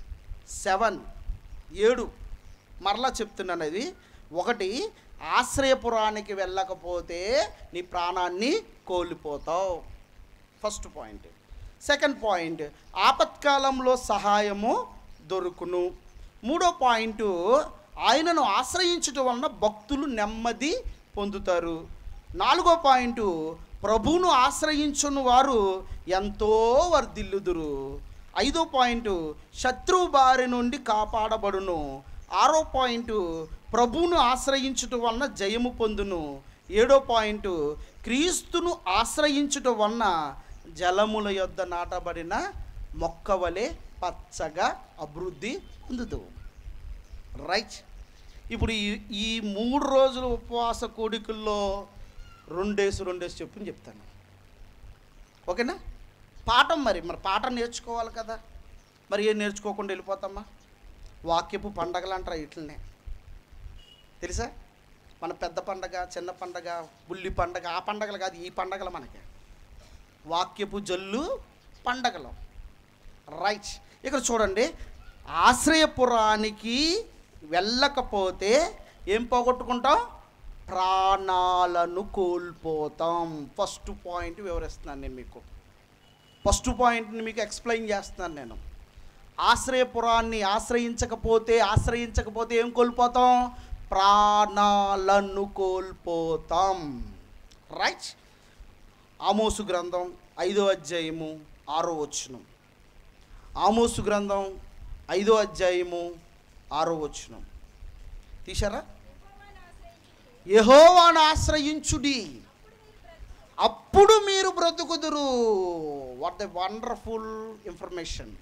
7 మరలా చెప్తున్నాను. ఇది 1, ఆశ్రయపురానికి వెళ్ళకపోతే నీ ప్రాణాన్ని కోల్పోతావు. First point. సెకండ్ పాయింట్, ఆపత్కాలంలో సహాయము దొరుకును. 3వ పాయింట్, ఆయనను ఆశ్రయించడం వలన భక్తులు నెమ్మది పొందుతారు. 4వ పాయింట్, ప్రభువును ఆశ్రయించుని వారు ఎంతో వర్ధిల్లుదురు. 5వ పాయింట్, శత్రువు బారి నుండి కాపాడబడును. 6వ పాయింట్, ప్రభువును ఆశ్రయించుట వలన జయము పొందును. 7వ పాయింట్, క్రీస్తును ఆశ్రయించుట వలన జలముల యొద్ద నాటబడిన మొక్క వలె పచ్చగా అభివృద్ధి పొందుదు. రైట్. ఇప్పుడు ఈ 3 రోజుల ఉపవాస కోడికల్లో 2 చెప్పుని చెప్తాను. ఓకేనా? పాఠం మరి పాఠం నేర్చుకోవాలి కదా. మరి ఏం నేర్చుకోకుండా వెళ్ళిపోతామా? వాక్యపు పండగలు అంటారా ఇట్లనే, తెలుసా? మన పెద్ద పండగ, చిన్న పండగ, బుల్లి పండగ, ఆ పండగలు కాదు, ఈ పండగలు మనకి వాక్యపు జల్లు పండగలు. రైట్. ఇక్కడ చూడండి, ఆశ్రయపురానికి వెళ్ళకపోతే ఏం పోగొట్టుకుంటాం? ప్రాణాలను కోల్పోతాం. ఫస్ట్ పాయింట్ వివరిస్తున్నాను నేను మీకు. ఫస్ట్ పాయింట్ని మీకు ఎక్స్ప్లెయిన్ చేస్తున్నాను నేను. ఆశ్రయపురాన్ని ఆశ్రయించకపోతే ఏం కోల్పోతాం? ప్రాణాలను కోల్పోతాం. రైట్. ఆమోసు గ్రంథం 5వ అధ్యాయము 6వ వచనం. ఆమోసు గ్రంథం 5వ అధ్యాయము 6వ వచనం తీశారా? యెహోవాను ఆశ్రయించుడి, అప్పుడు మీరు బ్రతుకుదురు. What the wonderful information.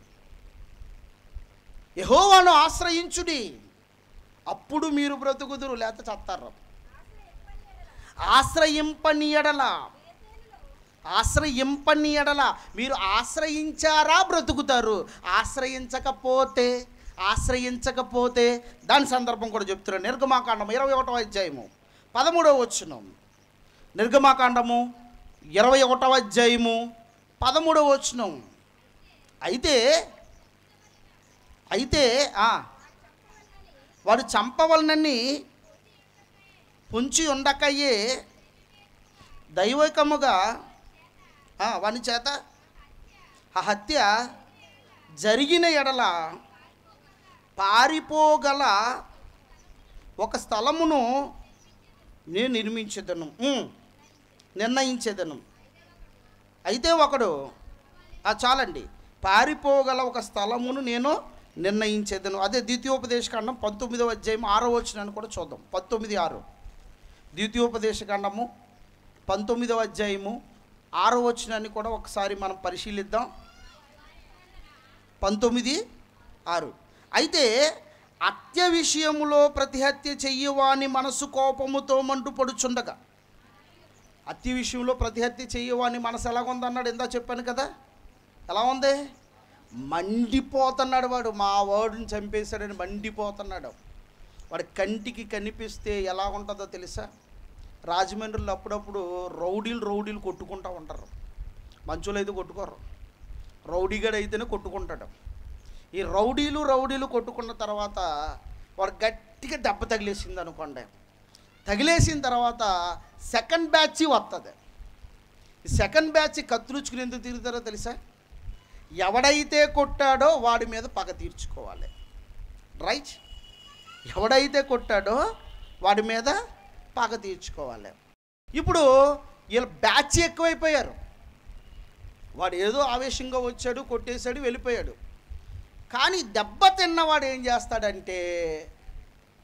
యెహోవాను ఆశ్రయించుడి, అప్పుడు మీరు బ్రతుకుదురు, లేకపోతే చస్తారు. ఆశ్రయింపని ఎడల మీరు ఆశ్రయించారా బ్రతుకుతారు. ఆశ్రయించకపోతే దాని సందర్భం కూడా చెప్తున్నాను. నిర్గమాకాండము 21వ అధ్యాయము 13వ వచనం. నిర్గమాకాండము 21వ అధ్యాయము 13వ వచనం. అయితే వాడు చంపవలనని పొంచి ఉండకయ్యే దైవికముగా వాని చేత ఆ హత్య జరిగిన ఎడల పారిపోగల ఒక స్థలమును నేను నిర్ణయించేదను. అయితే ఒకడు చాలండి, పారిపోగల ఒక స్థలమును నేను నిర్ణయించేదను. అదే ద్వితీయోపదేశకాండం 19వ అధ్యాయం 6వ వచనాన్ని కూడా చూద్దాం. 19:6 ద్వితీయోపదేశకాండము 19వ అధ్యాయము 6వ వచనాన్ని కూడా ఒకసారి మనం పరిశీలిద్దాం. 19:6. అయితే హత్య విషయములో ప్రతిహత్య చెయ్యవాని మనసు కోపముతో మండుపడుచుండగా, హత్య విషయంలో ప్రతిహత్య చెయ్యవాని మనసు ఎలాగుందన్నాడు? ఇందా చెప్పాను కదా, ఎలా ఉంది? మండిపోతున్నాడు. వాడు మా వాడిని చంపేశాడని మండిపోతున్నాడు. వాడి కంటికి కనిపిస్తే ఎలా ఉంటుందో తెలుసా? రాజమండ్రిలో అప్పుడప్పుడు రౌడీలు కొట్టుకుంటూ ఉంటారు. మంచులు అయితే కొట్టుకోరు, రౌడీగాడు అయితేనే కొట్టుకుంటాడు. ఈ రౌడీలు కొట్టుకున్న తర్వాత వాడు గట్టిగా దెబ్బ తగిలేసింది అనుకోండి. తగిలేసిన తర్వాత సెకండ్ బ్యాచ్ వస్తుంది. ఈ సెకండ్ బ్యాచ్ కత్తులుచుకుని ఎందుకు తిరుగుతారో తెలుసా? ఎవడైతే కొట్టాడో వాడి మీద పగ తీర్చుకోవాలి. రైట్. ఎవడైతే కొట్టాడో వాడి మీద పగ తీర్చుకోవాలి. ఇప్పుడు వీళ్ళ బ్యాచ్ ఎక్కువైపోయారు. వాడు ఏదో ఆవేశంగా వచ్చాడు, కొట్టేశాడు, వెళ్ళిపోయాడు. కానీ దెబ్బ తిన్నవాడు ఏం చేస్తాడంటే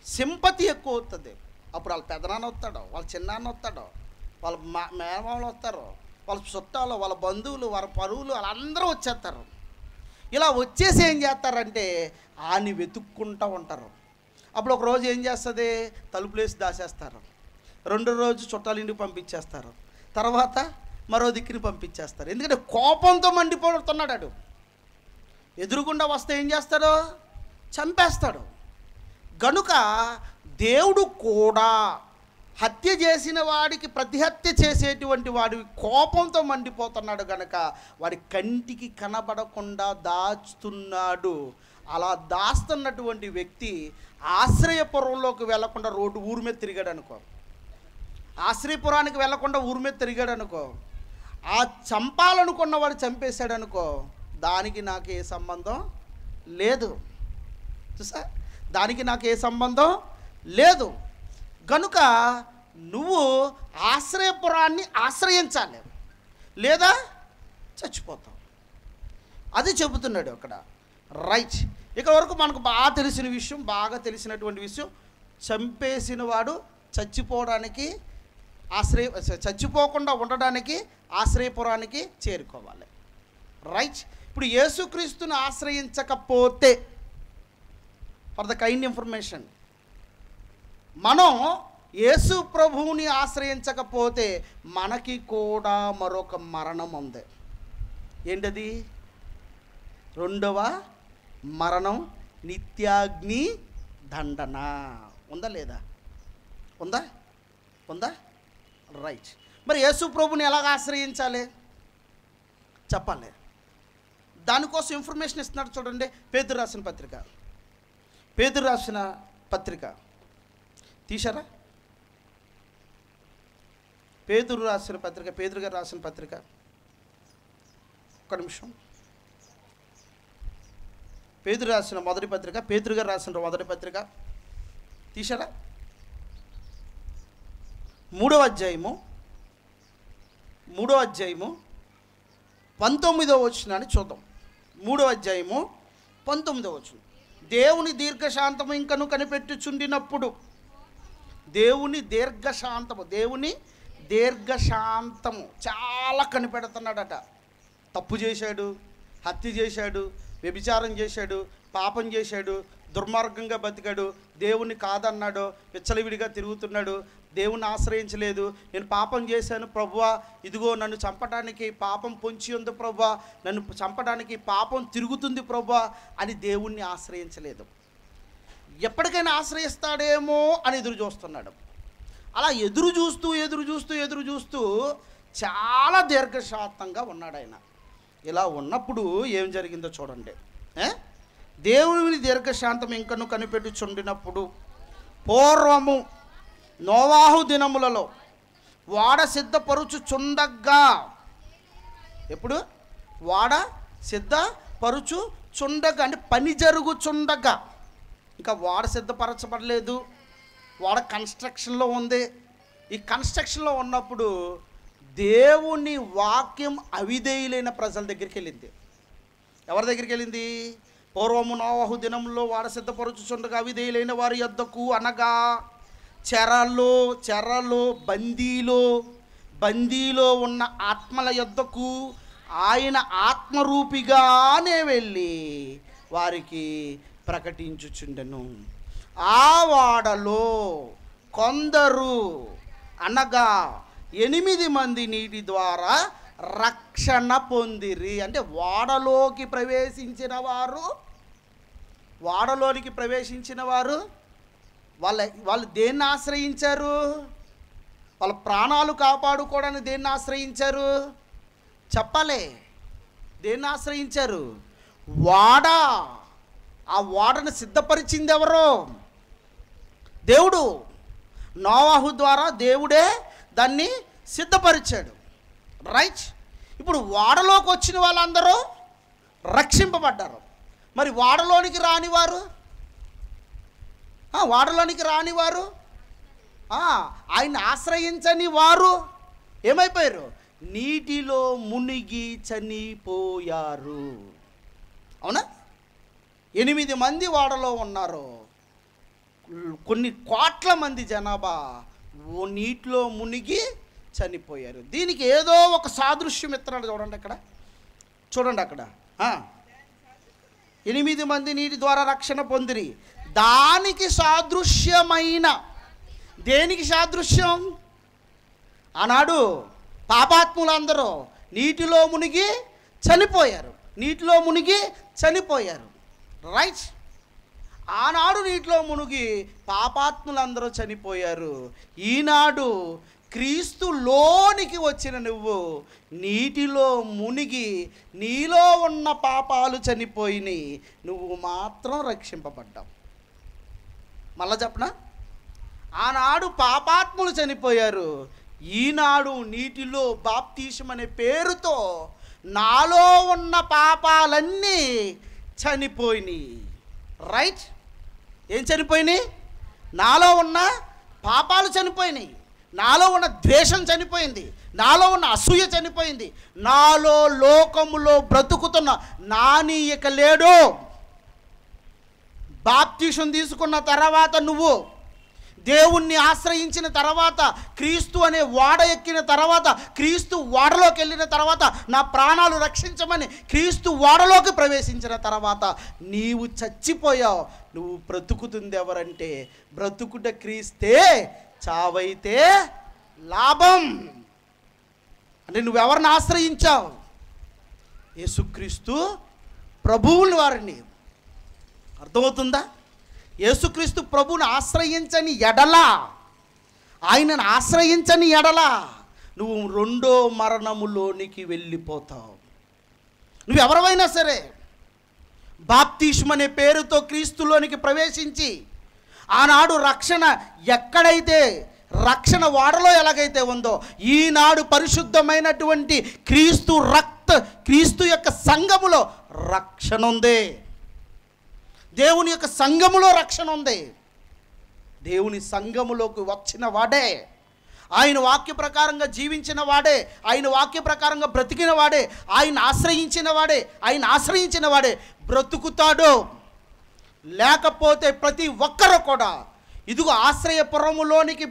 సింపతి ఎక్కువ అవుతుంది. అప్పుడు వాళ్ళ పెదనాన్న వస్తాడు, వాళ్ళ చిన్నాన్న వస్తాడు, వాళ్ళ మేనమామలు వస్తారు, వాళ్ళ చుట్టాలు, వాళ్ళ బంధువులు, వాళ్ళ పరువులు, వాళ్ళందరూ వచ్చేస్తారు. ఇలా వచ్చేసి ఏం చేస్తారంటే ఆని వెతుక్కుంటూ ఉంటారు. అప్పుడు ఒక రోజు ఏం చేస్తుంది, తలుపులేసి దాచేస్తారు. రెండో రోజు చుట్టాల ఇంటికి పంపించేస్తారు. తర్వాత మరో దిక్కుని పంపించేస్తారు. ఎందుకంటే కోపంతో మండిపోతున్నాడు. ఎదురుగుండా వస్తే ఏం చేస్తాడు, చంపేస్తాడు. గనుక దేవుడు కూడా హత్య చేసిన వాడికి ప్రతిహత్య చేసేటువంటి వాడి కోపంతో మండిపోతున్నాడు గనక వాడి కంటికి కనబడకుండా దాచుతున్నాడు. అలా దాస్తున్నటువంటి వ్యక్తి ఆశ్రయపురంలోకి వెళ్లకుండా ఊరి మీద తిరిగాడు అనుకో, ఆశ్రయపురానికి వెళ్లకుండా ఊరి మీద తిరిగాడు అనుకో, ఆ చంపాలనుకున్న వాడు చంపేశాడు అనుకో, దానికి నాకు ఏ సంబంధం లేదు. చూసా, దానికి నాకు ఏ సంబంధం లేదు. కనుక నువ్వు ఆశ్రయపురాన్ని ఆశ్రయించాలి, లేదా చచ్చిపోతావు. అది చెబుతున్నాడు అక్కడ. రైట్, ఇక్కడ వరకు మనకు బాగా తెలిసిన విషయం, బాగా తెలిసినటువంటి విషయం, చంపేసిన వాడు చచ్చిపోవడానికి చచ్చిపోకుండా ఉండడానికి ఆశ్రయపురానికి చేరుకోవాలి. రైట్, ఇప్పుడు యేసుక్రీస్తుని ఆశ్రయించకపోతే, ఫర్ ద కైండ్ ఇన్ఫర్మేషన్, మనం యేసు ప్రభువుని ఆశ్రయించకపోతే మనకి కూడా మరొక మరణం ఉంది. ఏంటది? రెండవ మరణం, నిత్యాగ్ని దండన. ఉందా లేదా? ఉందా? ఉందా? రైట్. మరి యేసు ప్రభుని ఎలాగ ఆశ్రయించాలి చెప్పాలి. దానికోసం ఇన్ఫర్మేషన్ ఇస్తున్నాడు చూడండి. పేతురు రాసిన పత్రిక, పేతురు రాసిన పత్రిక తీశారా? పేతురు రాసిన పత్రిక, పేతురు గారు రాసిన పత్రిక, ఒక్క నిమిషం. పేతురు రాసిన మొదటి పత్రిక, పేతురు గారు రాసిన మొదటి పత్రిక తీశారా? 3వ అధ్యాయము 19వ వచనాన్ని చూద్దాం. 3వ అధ్యాయము 19వ వచనం. దేవుని దీర్ఘశాంతము ఇంకను కనిపెట్టుచుండినప్పుడు, దేవుని దీర్ఘశాంతము చాలా కనిపెడుతున్నాడట. తప్పు చేశాడు, హత్య చేశాడు, వ్యభిచారం చేశాడు, పాపం చేశాడు, దుర్మార్గంగా బతికాడు, దేవుణ్ణి కాదన్నాడు, విచ్చలవిడిగా తిరుగుతున్నాడు, దేవుణ్ణి ఆశ్రయించలేదు. నేను పాపం చేశాను ప్రభువా, ఇదిగో నన్ను చంపడానికి పాపం పొంచి ఉంది ప్రభువా, నన్ను చంపడానికి పాపం తిరుగుతుంది ప్రభువా అని దేవుణ్ణి ఆశ్రయించలేదు. ఎప్పటికైనా ఆశ్రయిస్తాడేమో అని ఎదురు చూస్తున్నాడు. అలా ఎదురు చూస్తూ చాలా దీర్ఘశాంతంగా ఉన్నాడు ఆయన. ఇలా ఉన్నప్పుడు ఏం జరిగిందో చూడండి. దేవుని దీర్ఘశాంతం ఇంకను కనిపెట్టుచుండినప్పుడు, పూర్వము నోవాహు దినములలో వాడ సిద్ధపరుచుచుండగా, ఎప్పుడు? వాడ సిద్ధపరుచుచుండగా అంటే పని జరుగుచుండగా, ఇంకా వాడ సిద్ధపరచబడలేదు, వాడ కన్స్ట్రక్షన్లో ఉంది. ఈ కన్స్ట్రక్షన్లో ఉన్నప్పుడు దేవుని వాక్యం అవిధేయులైన ప్రజల దగ్గరికి వెళ్ళింది. ఎవరి దగ్గరికి వెళ్ళింది? పూర్వము నోవాహు దినంలో వాడ సిద్ధపరచుచుండగా అవిధేయులైన వారి యొద్దకు, అనగా చెరలో బందీలో ఉన్న ఆత్మల యొద్దకు ఆయన ఆత్మరూపిగానే వెళ్ళి వారికి ప్రకటించుచుండెను. ఆ వాడలో కొందరు, అనగా 8 మంది నీటి ద్వారా రక్షణ పొందిరి. అంటే వాడలోకి ప్రవేశించిన వారు వాళ్ళు దేన్ని ఆశ్రయించారు? వాళ్ళ ప్రాణాలు కాపాడుకోవడానికి దేన్ని ఆశ్రయించారు చెప్పాలి? దేన్ని ఆశ్రయించారు? వాడ. ఆ వాడను సిద్ధపరిచింది ఎవరో? దేవుడు. నోవాహు ద్వారా దేవుడే దాన్ని సిద్ధపరిచాడు. రైట్. ఇప్పుడు వాడలోకి వచ్చిన వాళ్ళందరూ రక్షింపబడ్డారు. మరి వాడలోనికి రానివారు ఆయన ఆశ్రయించని వారు ఏమైపోయారు? నీటిలో మునిగి చనిపోయారు. అవునా? 8 మంది వాడలో ఉన్నారు. కొన్ని కోట్ల మంది జనాభా ఓ నీటిలో మునిగి చనిపోయారు. దీనికి ఏదో ఒక సాదృశ్యం ఇస్తున్నాడు చూడండి అక్కడ, చూడండి అక్కడ 8 మంది నీటి ద్వారా రక్షణ పొందిరి. దానికి సాదృశ్యమైన, దేనికి సాదృశ్యం? ఆనాడు పాపాత్ములందరూ నీటిలో మునిగి చనిపోయారు, నీటిలో మునిగి చనిపోయారు. రైట్? ఆనాడు నీటిలో మునిగి పాపాత్ములందరూ చనిపోయారు. ఈనాడు క్రీస్తులోనికి వచ్చిన నువ్వు నీటిలో మునిగి నీలో ఉన్న పాపాలు చనిపోయినాయి, నువ్వు మాత్రం రక్షింపబడ్డావు. మళ్ళా చెప్పనా? ఆనాడు పాపాత్ములు చనిపోయారు, ఈనాడు నీటిలో బాప్తీసం అనే పేరుతో నాలో ఉన్న పాపాలన్నీ చనిపోయినాయి. రైట్? ఏం చనిపోయినాయి? నాలో ఉన్న పాపాలు చనిపోయినాయి, నాలో ఉన్న ద్వేషం చనిపోయింది, నాలో ఉన్న అసూయ చనిపోయింది, నాలో లోకములో బ్రతుకుతున్న నాని ఇక లేడు. బాప్తీసం తీసుకున్న తర్వాత, నువ్వు దేవుణ్ణి ఆశ్రయించిన తర్వాత, క్రీస్తు అనే ఓడ ఎక్కిన తర్వాత, క్రీస్తు ఓడలోకి వెళ్ళిన తర్వాత, నా ప్రాణాలు రక్షించమని క్రీస్తు ఓడలోకి ప్రవేశించిన తర్వాత నీవు చచ్చిపోయావు. నువ్వు బ్రతుకుతుంది ఎవరంటే, బ్రతుకుట క్రీస్తే, చావైతే లాభం. అంటే నువ్వెవరిని ఆశ్రయించావు? యేసుక్రీస్తు ప్రభువుని వారిని. అర్థమవుతుందా? యేసుక్రీస్తు ప్రభువుని ఆశ్రయించని ఎడలా, ఆయనను ఆశ్రయించని ఎడలా నువ్వు రెండో మరణములోనికి వెళ్ళిపోతావు. నువ్వెవరైనా సరే బాప్తీసం అనే పేరుతో క్రీస్తులోనికి ప్రవేశించి, ఆనాడు రక్షణ ఎక్కడైతే, రక్షణ ఓడలో ఎలాగైతే ఉందో, ఈనాడు పరిశుద్ధమైనటువంటి క్రీస్తు యొక్క సంఘములో రక్షణ ఉంది. దేవుని యొక్క సంఘములో రక్షణ ఉంది. దేవుని సంఘములోకి వచ్చిన వాడే, ఆయన వాక్య ప్రకారంగా జీవించిన వాడే, ఆయన వాక్య ప్రకారంగా బ్రతికిన వాడే, ఆయన ఆశ్రయించిన వాడే బ్రతుకుతాడు. లేకపోతే ప్రతి ఒక్కరు కూడా ఇదిగో ఆశ్రయపురములోకి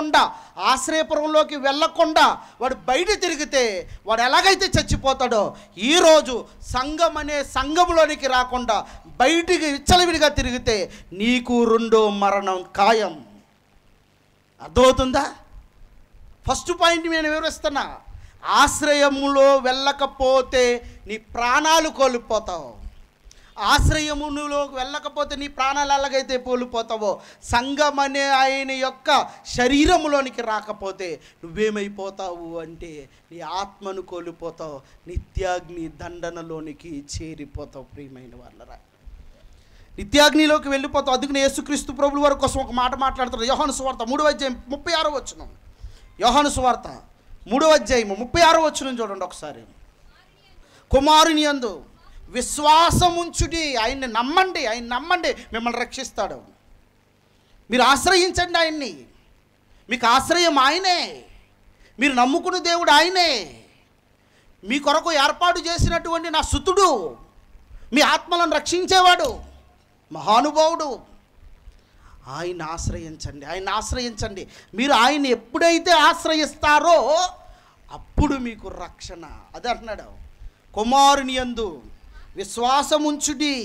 వెళ్ళకుండా వాడు బయట తిరిగితే వాడు ఎలాగైతే చచ్చిపోతాడో, ఈరోజు సంఘం అనే సంఘములోనికి రాకుండా బయటికి విచ్చలవిడిగా తిరిగితే నీకు రెండో మరణం ఖాయం. అర్థమవుతుందా? ఫస్ట్ పాయింట్ నేను వివరిస్తున్నా. ఆశ్రయములో వెళ్ళకపోతే నీ ప్రాణాలు కోల్పోతావు. ఆశ్రయములోకి వెళ్ళకపోతే నీ ప్రాణాలు ఎలాగైతే కోల్పోతావో, సంఘం అనే ఆయన యొక్క శరీరములోనికి రాకపోతే నువ్వేమైపోతావు అంటే నీ ఆత్మను కోల్పోతావు, నిత్యాగ్ని దండనలోనికి చేరిపోతావు. ప్రియమైన వాళ్ళరా, నిత్యాగ్నిలోకి వెళ్ళిపోతావు. అందుకని యేసుక్రీస్తు ప్రభుల వారి కోసం ఒక మాట మాట్లాడుతారు. యోహాను సువార్త 3:36 యోహాను సువార్త 3:36 చూడండి ఒకసారి. కుమారుని యందు విశ్వాసముంచుడి, ఆయన్ని నమ్మండి, మిమ్మల్ని రక్షిస్తాడు. మీరు ఆశ్రయించండి ఆయన్ని, మీకు ఆశ్రయం ఆయనే, మీరు నమ్ముకున్న దేవుడు ఆయనే, మీ కొరకు ఏర్పాటు చేసినటువంటి నా సుతుడు, మీ ఆత్మలను రక్షించేవాడు, మహానుభావుడు. ఆయన ఆశ్రయించండి. మీరు ఆయన ఎప్పుడైతే ఆశ్రయిస్తారో అప్పుడు మీకు రక్షణ. అదే అంటున్నాడు, కుమారుని యందు విశ్వాసముంచుడి,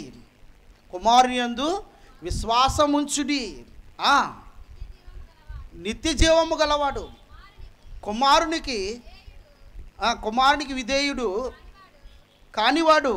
నిత్య జీవము గలవాడు. కుమారునికి విధేయుడు కానివాడు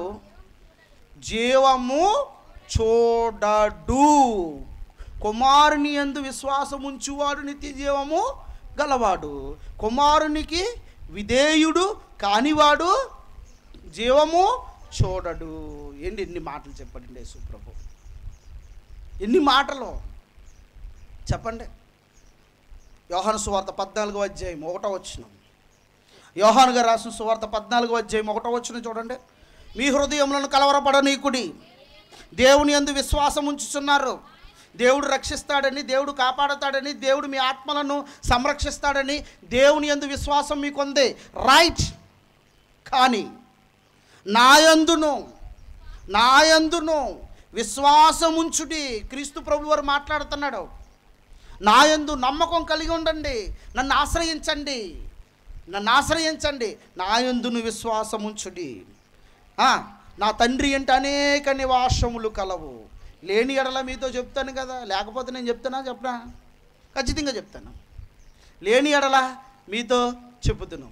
జీవము చూడడు. కుమారుని యందు విశ్వాసముంచువాడు నిత్య జీవము గలవాడు. కుమారునికి విధేయుడు కానివాడు జీవము చూడడు. ఎన్ని మాటలు చెప్పండి యేసుప్రభు, ఎన్ని మాటలు చెప్పండి. యోహాను సువార్త 14:1 యోహాను గారు రాసిన సువార్త 14:1 చూడండి. మీ హృదయములను కలవరపడనీకుడి, దేవుని యందు విశ్వాసం ఉంచుచున్నారు, దేవుడు రక్షిస్తాడని, దేవుడు కాపాడతాడని, దేవుడు మీ ఆత్మలను సంరక్షిస్తాడని దేవుని యందు విశ్వాసం మీకుంది. రైట్. కానీ నా యందును విశ్వాసముంచుడి. క్రీస్తు ప్రభు వారు మాట్లాడుతున్నాడు. నా యందు నమ్మకం కలిగి ఉండండి, నన్ను ఆశ్రయించండి, నన్ను ఆశ్రయించండి, నా యందును విశ్వాసముంచుడి. నా తండ్రి అంటే అనేక నివాసములు కలవు. లేని ఎడల మీతో చెప్తాను కదా, లేకపోతే నేను చెప్పనా? ఖచ్చితంగా చెప్తాను. లేని ఎడల మీతో చెబుతును.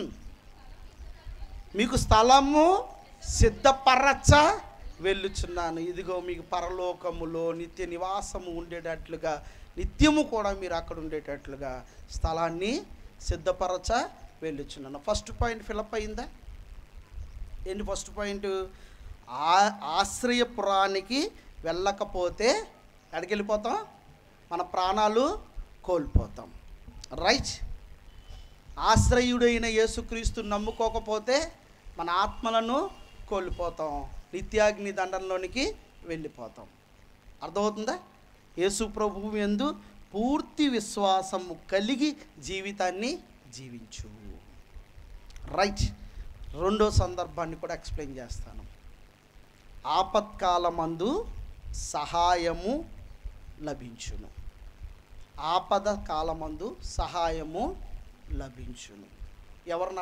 మీకు స్థలము సిద్ధపరచ వెళ్ళుచున్నాను. ఇదిగో మీకు పరలోకములో నిత్య నివాసము ఉండేటట్లుగా, నిత్యము కూడా మీరు అక్కడ ఉండేటట్లుగా స్థలాన్ని సిద్ధపరచ వెళ్ళుచున్నాను. ఫస్ట్ పాయింట్ ఫిలప్ అయిందా? ఏంటి ఫస్ట్ పాయింట్? ఆశ్రయపురానికి వెళ్ళకపోతే ఎక్కడికి వెళ్ళిపోతాం? మన ప్రాణాలు కోల్పోతాం. రైట్. ఆశ్రయుడైన యేసుక్రీస్తు నమ్ముకోకపోతే మన ఆత్మలను కోల్పోతాం, నిత్యాగ్ని దండంలోనికి వెళ్ళిపోతాం. అర్థమవుతుందా? యేసు ప్రభువు యందు పూర్తి విశ్వాసము కలిగి జీవితాన్ని జీవించు. రైట్. రెండో సందర్భాన్ని కూడా ఎక్స్ప్లెయిన్ చేస్తాను. ఆపత్కాలమందు సహాయము లభించును. ఆపద కాలమందు సహాయము లభించును. ఎవరిని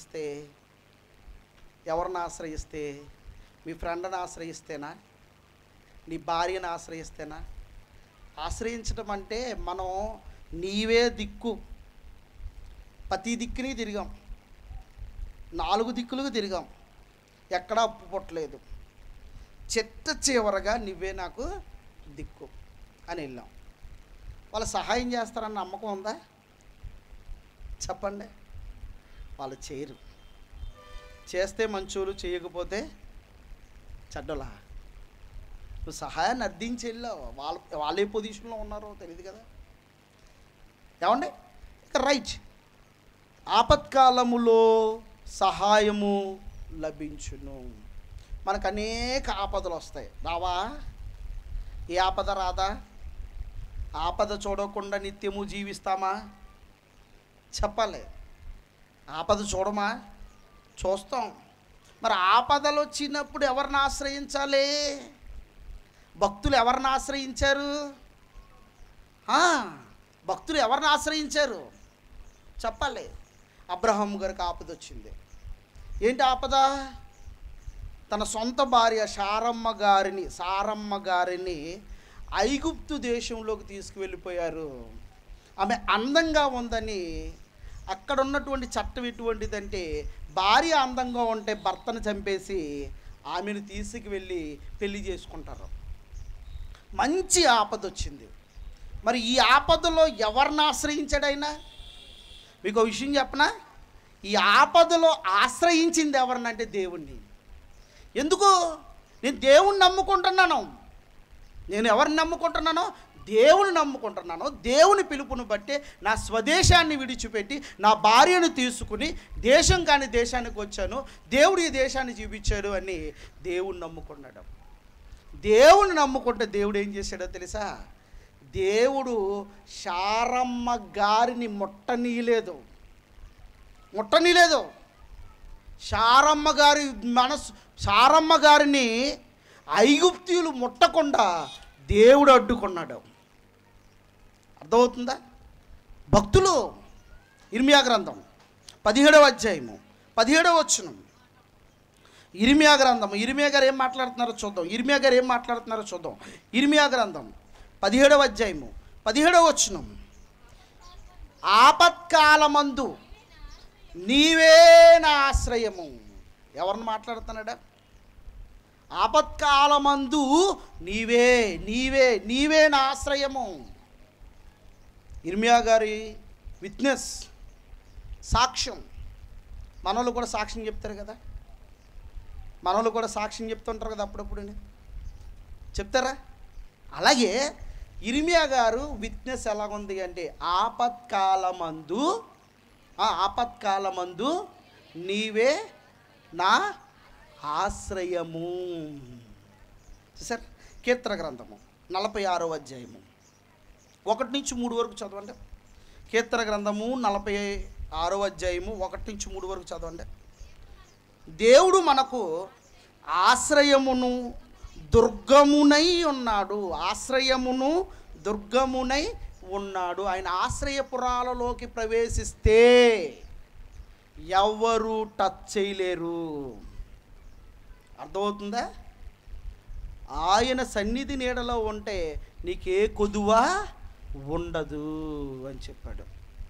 ఆశ్రయిస్తే? మీ ఫ్రెండ్ని ఆశ్రయిస్తేనా? నీ భార్యను ఆశ్రయిస్తేనా? ఆశ్రయించడం అంటే మనం నీవే దిక్కు, ప్రతి దిక్కుని తిరిగాం, 4 దిక్కులకు తిరిగాం, ఎక్కడా అప్పు పుట్టలేదు. చివరగా నువ్వే నాకు దిక్కు అని వెళ్ళాం. వాళ్ళు సహాయం చేస్తారన్న నమ్మకం ఉందా? చెప్పండి. వాళ్ళు చేయరు. చేస్తే మంచోళ్ళు, చేయకపోతే చెడ్డలా. నువ్వు సహాయాన్ని అర్థించి వెళ్ళావు, వాళ్ళే పొజిషన్లో ఉన్నారో తెలియదు కదా. ఏమండి? ఇక రైట్. ఆపత్కాలములో సహాయము లభించును. మనకు అనేక ఆపదలు వస్తాయి. రావా? ఏ ఆపద రాదా? ఆపద చూడకుండా నిత్యము జీవిస్తామా? చెప్పాలి. ఆపద చూడమా? చూస్తాం. మరి ఆపదలు వచ్చినప్పుడు ఎవరిని ఆశ్రయించాలి? భక్తులు ఎవరిని ఆశ్రయించారు? భక్తులు ఎవరిని ఆశ్రయించారు? చెప్పాలి. అబ్రహాం గారికి ఆపద వచ్చింది. ఏంటి ఆపద? తన సొంత భార్య సారమ్మ గారిని ఐగుప్తు దేశంలోకి తీసుకువెళ్ళిపోయారు. ఆమె అందంగా ఉందని అక్కడ ఉన్నటువంటి చట్టం ఎటువంటిదంటే, భార్య అందంగా ఉంటే భర్తను చంపేసి ఆమెను తీసుకువెళ్ళి పెళ్లి చేసుకుంటారు. మంచి ఆపద వచ్చింది. మరి ఈ ఆపదలో ఎవరిని ఆశ్రయించాడైనా? మీకు ఒక విషయం చెప్పనా? ఈ ఆపదలో ఆశ్రయించింది ఎవరినంటే దేవుణ్ణి. ఎందుకు? నేను దేవుణ్ణి నమ్ముకుంటున్నాను. నేను ఎవరిని నమ్ముకుంటున్నానో? దేవుని నమ్ముకుంటున్నాను. దేవుని పిలుపును బట్టి నా స్వదేశాన్ని విడిచిపెట్టి నా భార్యను తీసుకుని దేశం కాని దేశానికి వచ్చాను. దేవుడు ఈ దేశాన్ని చూపించాడు అని దేవుని నమ్ముకున్నాడు. దేవుని నమ్ముకుంటే దేవుడు ఏం చేశాడో తెలుసా? దేవుడు సారమ్మ గారిని ముట్టనీయలేదు. సారమ్మ గారిని ఐగుప్తీయులు ముట్టకుండా దేవుడు అడ్డుకున్నాడు. అర్థమవుతుందా? భక్తులు. ఇర్మియా గ్రంథం 17వ అధ్యాయము 17వ వచనం. ఇర్మియా గారు ఏం మాట్లాడుతున్నారో చూద్దాం. ఇర్మియా గ్రంథం 17వ అధ్యాయము 17వ వచనం. ఆపత్కాలమందు నీవే నా ఆశ్రయము. ఎవరిని మాట్లాడుతున్నాడా? ఆపత్కాలమందు నీవే నా ఆశ్రయము. ఇర్మియా గారి విట్నెస్, సాక్ష్యం. మనోళ్ళు కూడా సాక్ష్యం చెప్తారు కదా, చెప్తుంటారు కదా అప్పుడప్పుడు. చెప్తారా? అలాగే ఇర్మియా గారు విట్నెస్ ఎలాగుంది అంటే, ఆపత్కాలమందు నీవే నా ఆశ్రయము. సార్, కీర్తన గ్రంథము 46వ అధ్యాయము 1 నుంచి 3 వరకు చదవండి. కీర్తన గ్రంథము 46వ అధ్యాయము 1 నుంచి 3 వరకు చదవండి. దేవుడు మనకు ఆశ్రయమును దుర్గమునై ఉన్నాడు. ఆశ్రయమును దుర్గమునై ఉన్నాడు. ఆయన ఆశ్రయపురాలలోకి ప్రవేశిస్తే ఎవరు టచ్ చేయలేరు. అర్థమవుతుందా? ఆయన సన్నిధి నీడలో ఉంటే నీకే కొదువ ఉండదు అని చెప్పాడు.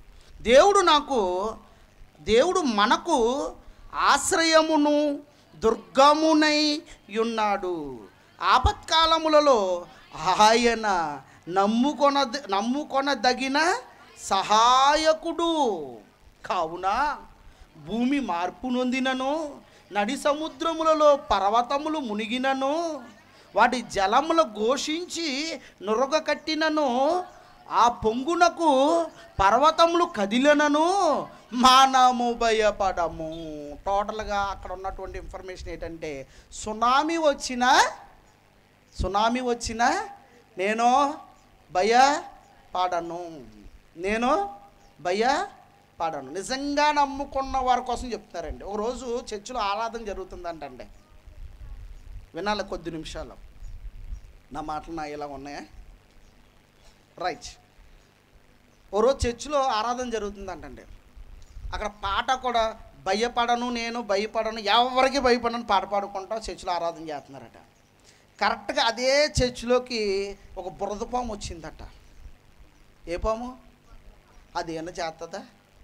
దేవుడు మనకు ఆశ్రయమును దుర్గమునై ఉన్నాడు. ఆపత్కాలములలో ఆయన నమ్ముకొనదగిన సహాయకుడు. కావున భూమి మార్పు నొందినను, నడి సముద్రములలో పర్వతములు మునిగినను, వాటి జలములు ఘోషించి నురగ కట్టినను, ఆ పొంగునకు పర్వతములు కదిలినను మనము భయపడము. టోటల్గా అక్కడ ఉన్నటువంటి ఇన్ఫర్మేషన్ ఏంటంటే, సునామీ వచ్చినా నేను భయపడను. నిజంగా నమ్ముకున్న వారి కోసం చెప్తారండి. ఒకరోజు చర్చిలో ఆరాధన జరుగుతుందంటండి. వినాలి కొద్ది నిమిషాలు. నా మాటలు ఇలా ఉన్నాయా? రైట్. ఓ రోజు చర్చిలో ఆరాధన జరుగుతుందంటండి. అక్కడ పాట కూడా, నేను భయపడను, ఎవరికి భయపడను పాట పాడుకుంటా చర్చిలో ఆరాధన చేస్తున్నారట. కరెక్ట్గా అదే చర్చిలోకి ఒక బురద పాము వచ్చిందట. ఏ పాము? అది ఏమన్నా చేస్తుందా?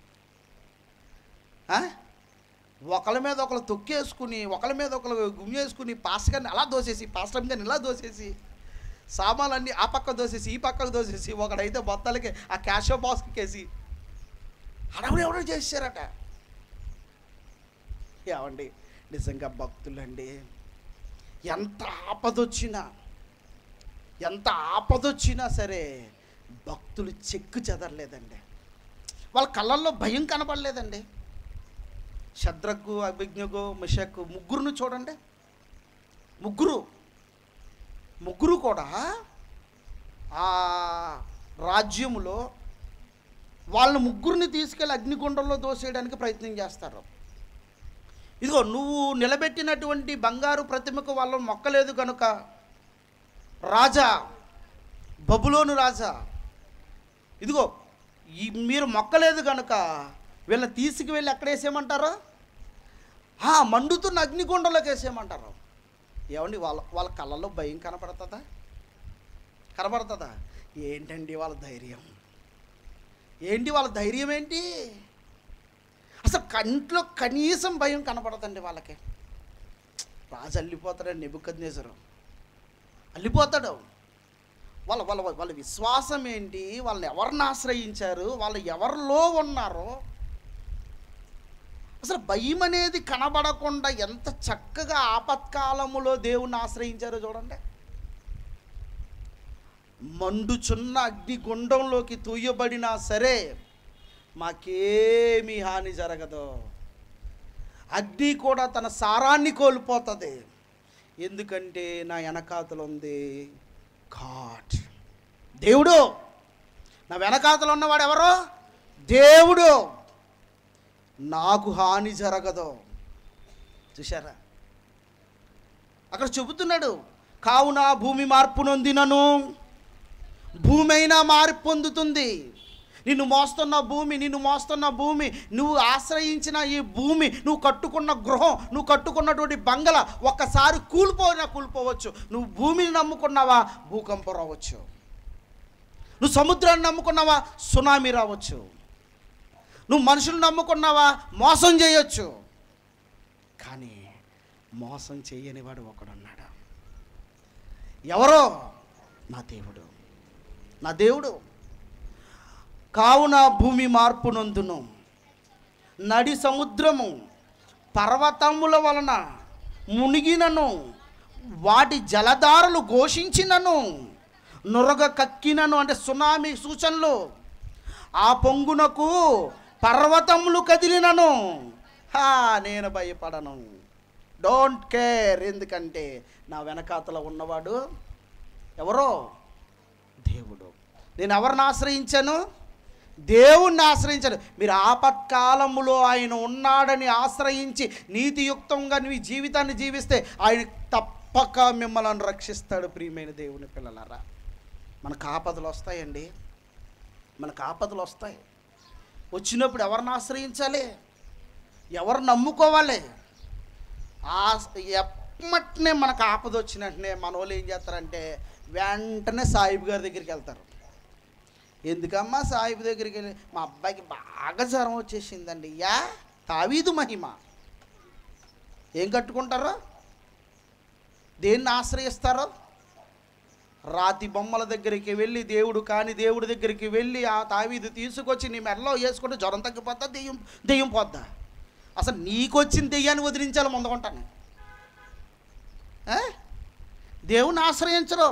ఒకళ్ళ మీద ఒకళ్ళు తొక్కేసుకుని, ఒకళ్ళ మీద ఒకళ్ళు గుమ్మేసుకుని, పాస్టర్ని అలా దోసేసి, పాస్టర్ గారిని ఇలా దోసేసి, సామాన్లన్నీ ఆ పక్క దోసేసి ఈ పక్కకు దోసేసి, ఒకడైతే బొత్తాలకి ఆ క్యాషో బాక్స్కి కేసి ఎవడో చేశారట. ఏమండి, నిజంగా భక్తులండి, ఎంత ఆపదొచ్చినా సరే భక్తులు చెక్కు చెదరలేదండి. వాళ్ళ కళ్ళల్లో భయం కనపడలేదండి. షద్రకు, అభిజ్ఞకు, మిషకు ముగ్గురును చూడండి. ముగ్గురు కూడా ఆ రాజ్యములో వాళ్ళ ముగ్గురిని తీసుకెళ్ళి అగ్నిగుండంలో దోసేయడానికి ప్రయత్నం చేస్తారు. ఇదిగో, నువ్వు నిలబెట్టినటువంటి బంగారు ప్రతిమకు వాళ్ళు మొక్కలేదు కనుక బబులోను రాజా, ఇదిగో మీరు మొక్కలేదు కనుక వీళ్ళని తీసుకువెళ్ళి ఎక్కడ వేసేయమంటారు? మండుతున్న అగ్నిగుండంలోకి వేసేయమంటారు. ఏమండి, వాళ్ళ కళ్ళల్లో భయం కనపడుతుందా? ఏంటండి వాళ్ళ ధైర్యం? వాళ్ళ ధైర్యం ఏంటి? అసలు కంట్లో కనీసం భయం కనపడదండి వాళ్ళకి. రాజు అల్లిపోతాడండి, నెబుకద్నెజరు అల్లిపోతాడు. వాళ్ళ విశ్వాసం ఏంటి? వాళ్ళని ఎవరిని ఆశ్రయించారు? వాళ్ళు ఎవరిలో ఉన్నారో అసలు భయం అనేది కనబడకుండా ఎంత చక్కగా ఆపత్కాలములో దేవుణ్ణి ఆశ్రయించారో చూడండి. మండుచున్న అగ్నిగుండంలోకి తూయబడినా సరే మాకేమీ హాని జరగదు. అగ్ని కూడా తన సారాన్ని కోల్పోతుంది. ఎందుకంటే నా వెనకాతలు ఉంది గాడ్, దేవుడు. నా వెనకాతలు ఉన్నవాడు ఎవరో? దేవుడు. నాకు హాని జరగదు. చూశారా? అక్కడ చెబుతున్నాడు, కావున భూమి మార్పు నొందినను, భూమి అయినా మార్పు పొందుతుంది. నిన్ను మోస్తున్న భూమి, నువ్వు ఆశ్రయించిన ఈ భూమి, నువ్వు కట్టుకున్న గృహం, నువ్వు కట్టుకున్నటువంటి బంగళ ఒక్కసారి కూలిపోవచ్చు. నువ్వు భూమిని నమ్ముకున్నావా, భూకంపం రావచ్చు. నువ్వు సముద్రాన్ని నమ్ముకున్నావా, సునామీ రావచ్చు. నువ్వు మనుషులు నమ్ముకున్నావా, మోసం చేయొచ్చు. కానీ మోసం చేయని వాడు ఒకడున్నాడు. ఎవరో? నా దేవుడు. కావున భూమి మార్పు నొందును, నడి సముద్రము పర్వతముల వలన మునిగినను, వాటి జలధారలు ఘోషించినను, నురగ కక్కినను, అంటే సునామీ సూచనలు, ఆ పొంగునకు పర్వతములు కదిలినను, నేను భయపడను. Don't care. ఎందుకంటే నా వెనకాతల ఉన్నవాడు ఎవరో? దేవుడు. నేను ఎవరిని ఆశ్రయించాను? దేవుణ్ణి ఆశ్రయించాను. మీరు ఆపత్కాలములో ఆయన ఉన్నాడని ఆశ్రయించి నీతియుక్తంగా నీ జీవితాన్ని జీవిస్తే ఆయన తప్పక మిమ్మల్ని రక్షిస్తాడు. ప్రియమైన దేవుని పిల్లలారా, మనకు ఆపదలు వస్తాయండి, మనకు ఆపదలు వస్తాయి. వచ్చినప్పుడు ఎవరిని ఆశ్రయించాలి, ఎవరు నమ్ముకోవాలి? ఎమ్మటనే మనకు ఆపద వచ్చిన వెంటనే మన వాళ్ళు ఏం చేస్తారంటే వెంటనే సాయిబు గారి దగ్గరికి వెళ్తారు. ఎందుకమ్మా సాయిబు దగ్గరికి వెళ్ళి, మా అబ్బాయికి బాగా జ్వరం వచ్చేసిందండి. తావీదు మహిమ. ఏం కట్టుకుంటారో, దేన్ని ఆశ్రయిస్తారో? రాతి బొమ్మల దగ్గరికి వెళ్ళి, దేవుడు కాని దేవుడి దగ్గరికి వెళ్ళి ఆ తావీదు తీసుకొచ్చి నీ మెడలో వేసుకుంటే జ్వరం తగ్గిపోద్దా, దెయ్యం పోద్దా? అసలు నీకొచ్చిన దెయ్యాన్ని వదిలించాలి ముందుకుంటాను. దేవుని ఆశ్రయించరు.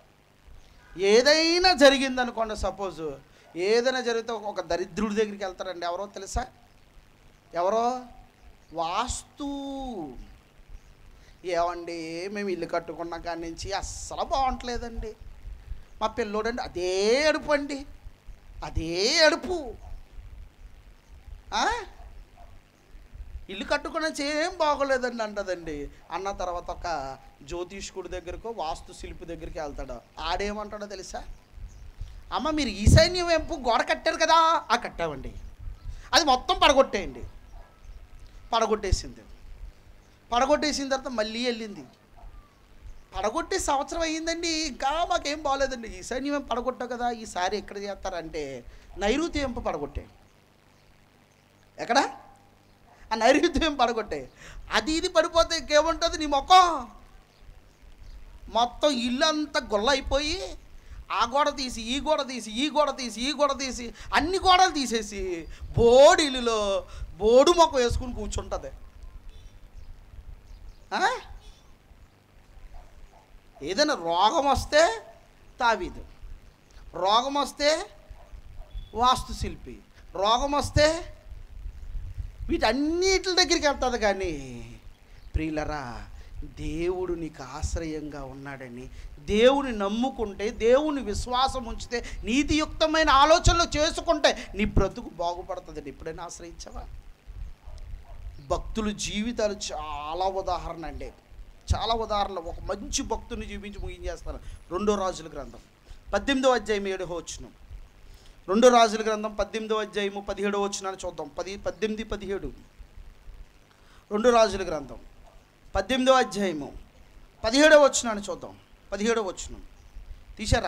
ఏదైనా జరిగిందనుకోండి, సపోజు ఏదైనా జరిగితే ఒక దరిద్రుడి దగ్గరికి వెళ్తారండి. ఎవరో తెలుసా? ఎవరో వాస్తు. ఏమండి మేము ఇల్లు కట్టుకున్న కాడి నుంచి అస్సలు బాగుంటలేదండి, మా పిల్లోడండి అదే అడుపు అండి, అదే అడుపు. ఇల్లు కట్టుకున్న ఏం బాగోలేదండి అంటదండి. అన్న తర్వాత ఒక జ్యోతిష్కుడి దగ్గరకో వాస్తు శిల్పి దగ్గరికి వెళ్తాడు. ఆడేమంటాడో తెలుసా? అమ్మ మీరు ఈశాన్యం వైపు గోడ కట్టారు కదా, కట్టామండి, అది మొత్తం పడగొట్టేయండి. పడగొట్టేసిన తర్వాత మళ్ళీ వెళ్ళింది. పడగొట్టే సంవత్సరం అయ్యిందండి, ఇంకా మాకేం బాగోలేదండి. ఈశాన్యం వైపు పడగొట్టావు కదా, ఈసారి ఎక్కడ చేస్తారంటే నైరుతి వైపు పడగొట్టే. ఎక్కడ? ఆ నైరుతి వైపు పడగొట్టే. అది ఇది పడిపోతే ఇంకేముంటుంది నీ మొఖం? మొత్తం ఇల్లు అంతా గొల్ల అయిపోయి ఆ గోడ తీసి ఈ గోడ తీసి ఈ గోడ తీసి ఈ గోడ తీసి అన్ని గోడలు తీసేసి బోడి ఇల్లులో బోడు మొక్క వేసుకుని కూర్చుంటుంది. ఏదైనా రోగం వస్తే తావీదు, రోగం వస్తే వాస్తు శిల్పి, రోగం వస్తే వీటన్నిటి దగ్గరికి వెళ్తుంది. కానీ ప్రియులరా, దేవుడు నీకు ఆశ్రయంగా ఉన్నాడని దేవుని నమ్ముకుంటే, దేవుని విశ్వాసం ఉంచితే, నీతియుక్తమైన ఆలోచనలు చేసుకుంటే నీ బ్రతుకు బాగుపడుతుంది. ఎప్పుడైనా ఆశ్రయించావా? భక్తుల జీవితాలు చాలా ఉదాహరణ అండి, చాలా ఉదాహరణలు. ఒక మంచి భక్తుని చూపించి ముగించేస్తాను. 2 రాజుల గ్రంథం 18వ అధ్యాయం 7వ వచనం. 2 రాజుల గ్రంథం 18వ అధ్యాయము 17వ వచనాన్ని చూద్దాం. 18, 17. 2 రాజుల గ్రంథం 18వ అధ్యాయము 17వ వచనాన్ని చూద్దాం. 17వ వచనం తీశారా?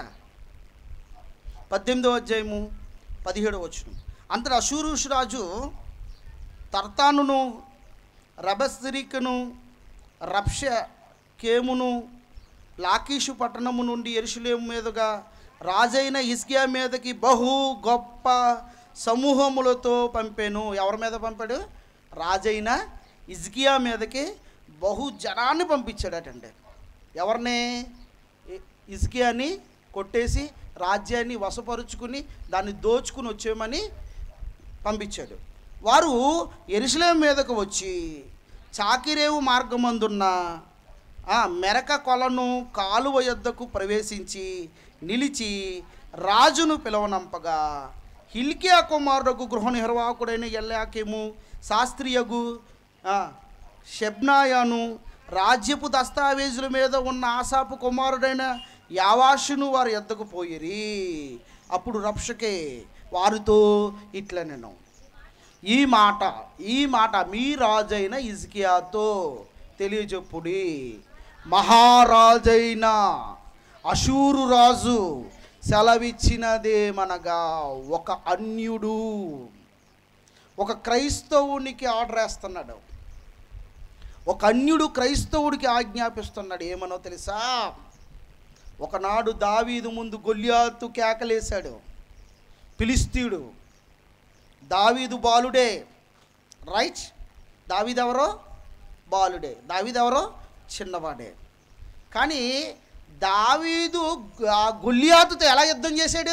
18వ అధ్యాయము 17వ వచనం. అంతటా అష్షూరు రాజు తర్తానును రబస్రికును రబ్షకేమును లాకీషు పట్టణము నుండి యెరూషలేము మీదుగా రాజైన హిజ్కియా మీదకి బహు గొప్ప సమూహములతో పంపాను. ఎవరి మీద పంపాడు? రాజైన హిజ్కియా మీదకి బహు జనాన్ని పంపించాడటండి. ఎవరిని? హిజ్కియాని కొట్టేసి రాజ్యాన్ని వశపరుచుకుని దాన్ని దోచుకుని వచ్చేయమని పంపించాడు. వారు యెరూషలేము మీదకు వచ్చి చాకిరేవు మార్గమందున్న మెరక కొలను కాలువ యొద్దకు ప్రవేశించి నిలిచి రాజును పిలవనంపగా హిల్కియా కుమారుడు గృహ నిర్వాహకుడైన ఎల్యాకీము, శాస్త్రియగు షెబ్నాయాను, రాజ్యపు దస్తావేజుల మీద ఉన్న ఆసాపు కుమారుడైన యావాషును వారి యొద్దకు పోయిరి. అప్పుడు రబ్షకే వారితో ఇట్లా నేను ఈ మాట మీ రాజైన హిజ్కియాతో తెలియజెప్పుడి. మహారాజైన అషూరు రాజు సెలవిచ్చినదేమనగా, ఒక అన్యుడు ఒక క్రైస్తవునికి ఆర్డర్ వేస్తున్నాడు. ఒక అన్యుడు క్రైస్తవుడికి ఆజ్ఞాపిస్తున్నాడు. ఏమనో తెలుసా? ఒకనాడు దావీదు ముందు గొల్యాతు కేకలేశాడు. ఫిలిస్తీయుడు. దావీదు బాలుడే, రైట్? దావీదు ఎవరో? బాలుడే. దావీదు ఎవరో? చిన్నవాడే. కానీ దావీదు గొల్యాతుతో ఎలా యుద్ధం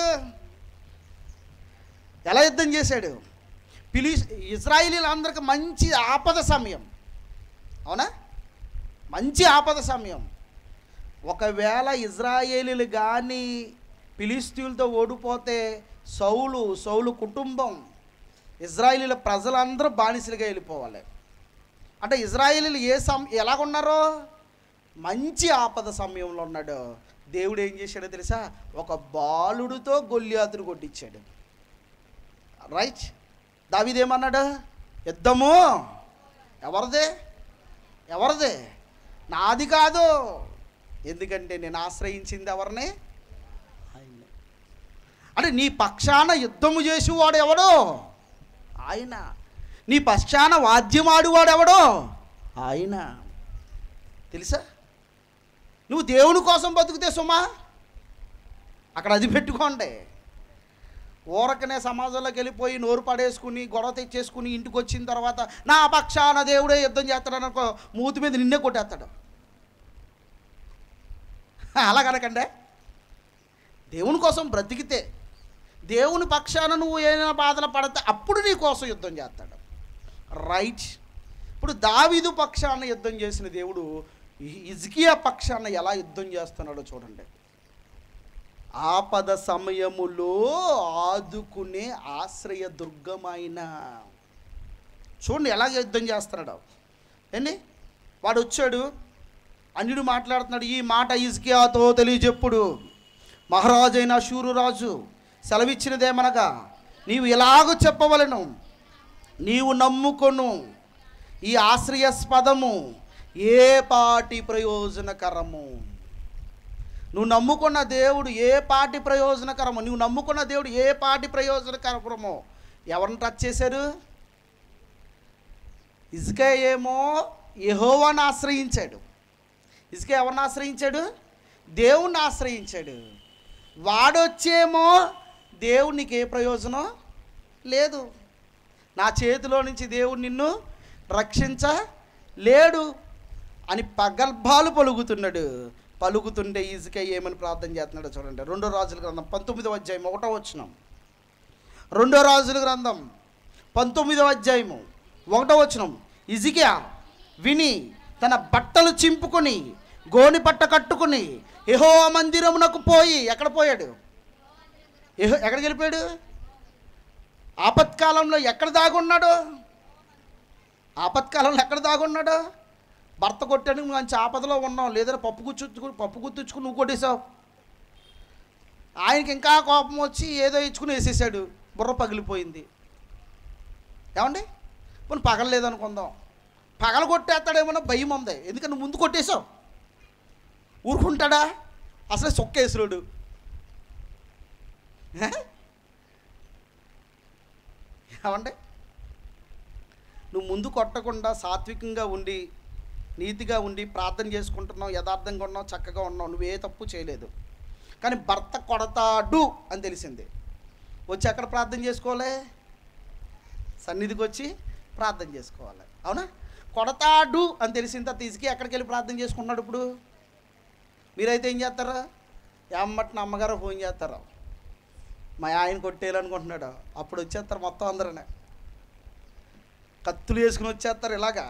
చేశాడు? ఇజ్రాయేలీలందరికీ మంచి ఆపద సమయం, అవునా? మంచి ఆపద సమయం. ఒకవేళ ఇజ్రాయేలీలు కానీ ఫిలిస్తీయులతో ఓడిపోతే సౌలు కుటుంబం, ఇజ్రాయేలీల ప్రజలందరూ బానిసలుగా వెళ్ళిపోవాలి. అంటే ఇజ్రాయేలీలు ఎలాగున్నారో మంచి ఆపద సమయంలో ఉన్నాడు. దేవుడు ఏం చేశాడో తెలుసా? ఒక బాలుడితో గొల్లియాతును కొట్టించాడు. రైట్. దావీదేమన్నాడు? యుద్ధము ఎవరిదే? నాది కాదు. ఎందుకంటే నేను ఆశ్రయించింది ఎవరిని? ఆయన. అంటే నీ పక్షాన యుద్ధము చేసేవాడు ఎవడో? ఆయన. నీ పక్షాన వాద్యం ఆడువాడు ఎవడో? ఆయన. తెలుసా? నువ్వు దేవుని కోసం బతుకుతే సుమా అక్కడ అది పెట్టుకోండి. ఊరకనే సమాజంలోకి వెళ్ళిపోయి నోరు పడేసుకుని గొడవ తెచ్చేసుకుని ఇంటికి వచ్చిన తర్వాత నా పక్షాన దేవుడే యుద్ధం చేస్తాడని అనుకో, మూతి మీద నిన్నే కొట్టేస్తాడు. అలా కనకండే. దేవుని కోసం బ్రతికితే, దేవుని పక్షాన నువ్వు ఏమైనా బాధలు పడితే అప్పుడు నీ కోసం యుద్ధం చేస్తాడు. రైట్. ఇప్పుడు దావీదు పక్షాన యుద్ధం చేసిన దేవుడు హిజ్కియా పక్షాన ఎలా యుద్ధం చేస్తున్నాడో చూడండి. ఆపద సమయములో ఆదుకునే ఆశ్రయ దుర్గమైన. చూడండి ఎలా యుద్ధం చేస్తున్నాడు. ఏంటి? వాడు వచ్చాడు, అన్యుడు మాట్లాడుతున్నాడు. ఈ మాట హిజ్కియాతో తెలియజెప్పుడు, మహారాజైన అష్షూరు రాజు సెలవిచ్చినదేమనగా, నీవు ఇలాగ చెప్పవలెను, నీవు నమ్ముకొను ఈ ఆశ్రయస్పదము ఏ పాటి ప్రయోజనకరము. నువ్వు నమ్ముకున్న దేవుడు ఏ పాటి ప్రయోజనకరమో, నువ్వు నమ్ముకున్న దేవుడు ఏ పాటి ప్రయోజనకరమో. ఎవరిని టచ్ చేశారు? హిజ్కియా ఏమో యెహోవాను ఆశ్రయించాడు. హిజ్కియా ఎవరిని ఆశ్రయించాడు? దేవుణ్ణి ఆశ్రయించాడు. వాడొచ్చేమో దేవుడు నీకు ఏ ప్రయోజనం లేదు, నా చేతిలో నుంచి దేవుడు నిన్ను రక్షించలేడు అని పగల్భాలు పలుకుతున్నాడు. పలుకుతుంటే హిజ్కియా ఏమని ప్రార్థన చేస్తున్నాడో చూడండి. 2 రాజుల గ్రంథం 19వ అధ్యాయం 1వ వచనం. 2 రాజుల గ్రంథం 19వ అధ్యాయము 1వ వచనం. హిజ్కియా విని తన బట్టలు చింపుకొని గోని పట్ట కట్టుకుని యెహోవా మందిరమునకు పోయి. ఎక్కడ పోయాడు? ఎక్కడికి వెళ్ళిపోయాడు? ఆపత్కాలంలో ఎక్కడ దాగున్నాడు? ఆపత్కాలంలో ఎక్కడ దాగున్నాడు? భర్త కొట్టానికి మంచి ఆపదలో ఉన్నావు, లేదా పప్పు గుర్తుచ్చుకుని నువ్వు కొట్టేశావు. ఆయనకి ఇంకా కోపం వచ్చి ఏదో ఇచ్చుకుని వేసేసాడు, బుర్ర పగిలిపోయింది. ఏమండి? పోనీ పగలలేదనుకుందాం, పగల కొట్టేస్తాడేమన్నా భయం ఉంది. ఎందుకంటే నువ్వు ముందు కొట్టేశావు. ఊరుకుంటాడా? అసలే సొక్కేసురుడు. ఏమండి? నువ్వు ముందు కొట్టకుండా సాత్వికంగా ఉండి నీతిగా ఉండి ప్రార్థన చేసుకుంటున్నావు, యథార్థంగా ఉన్నావు, చక్కగా ఉన్నావు, నువ్వు ఏ తప్పు చేయలేదు. కానీ భర్త కొడతాడు అని తెలిసింది. వచ్చి ఎక్కడ ప్రార్థన చేసుకోవాలి? సన్నిధికి వచ్చి ప్రార్థన చేసుకోవాలి. అవునా? కొడతాడు అని తెలిసిన తర్వాత హిజ్కియా ఎక్కడికి వెళ్ళి ప్రార్థన చేసుకున్నాడు? ఇప్పుడు మీరైతే ఏం చేస్తారా? ఏమ్మట్టిన అమ్మగారు ఫోన్ చేస్తారా, మా ఆయన కొట్టేయాలనుకుంటున్నాడు. అప్పుడు వచ్చేస్తారు మొత్తం అందరనే కత్తులు వేసుకుని వచ్చేస్తారు. ఇలాగా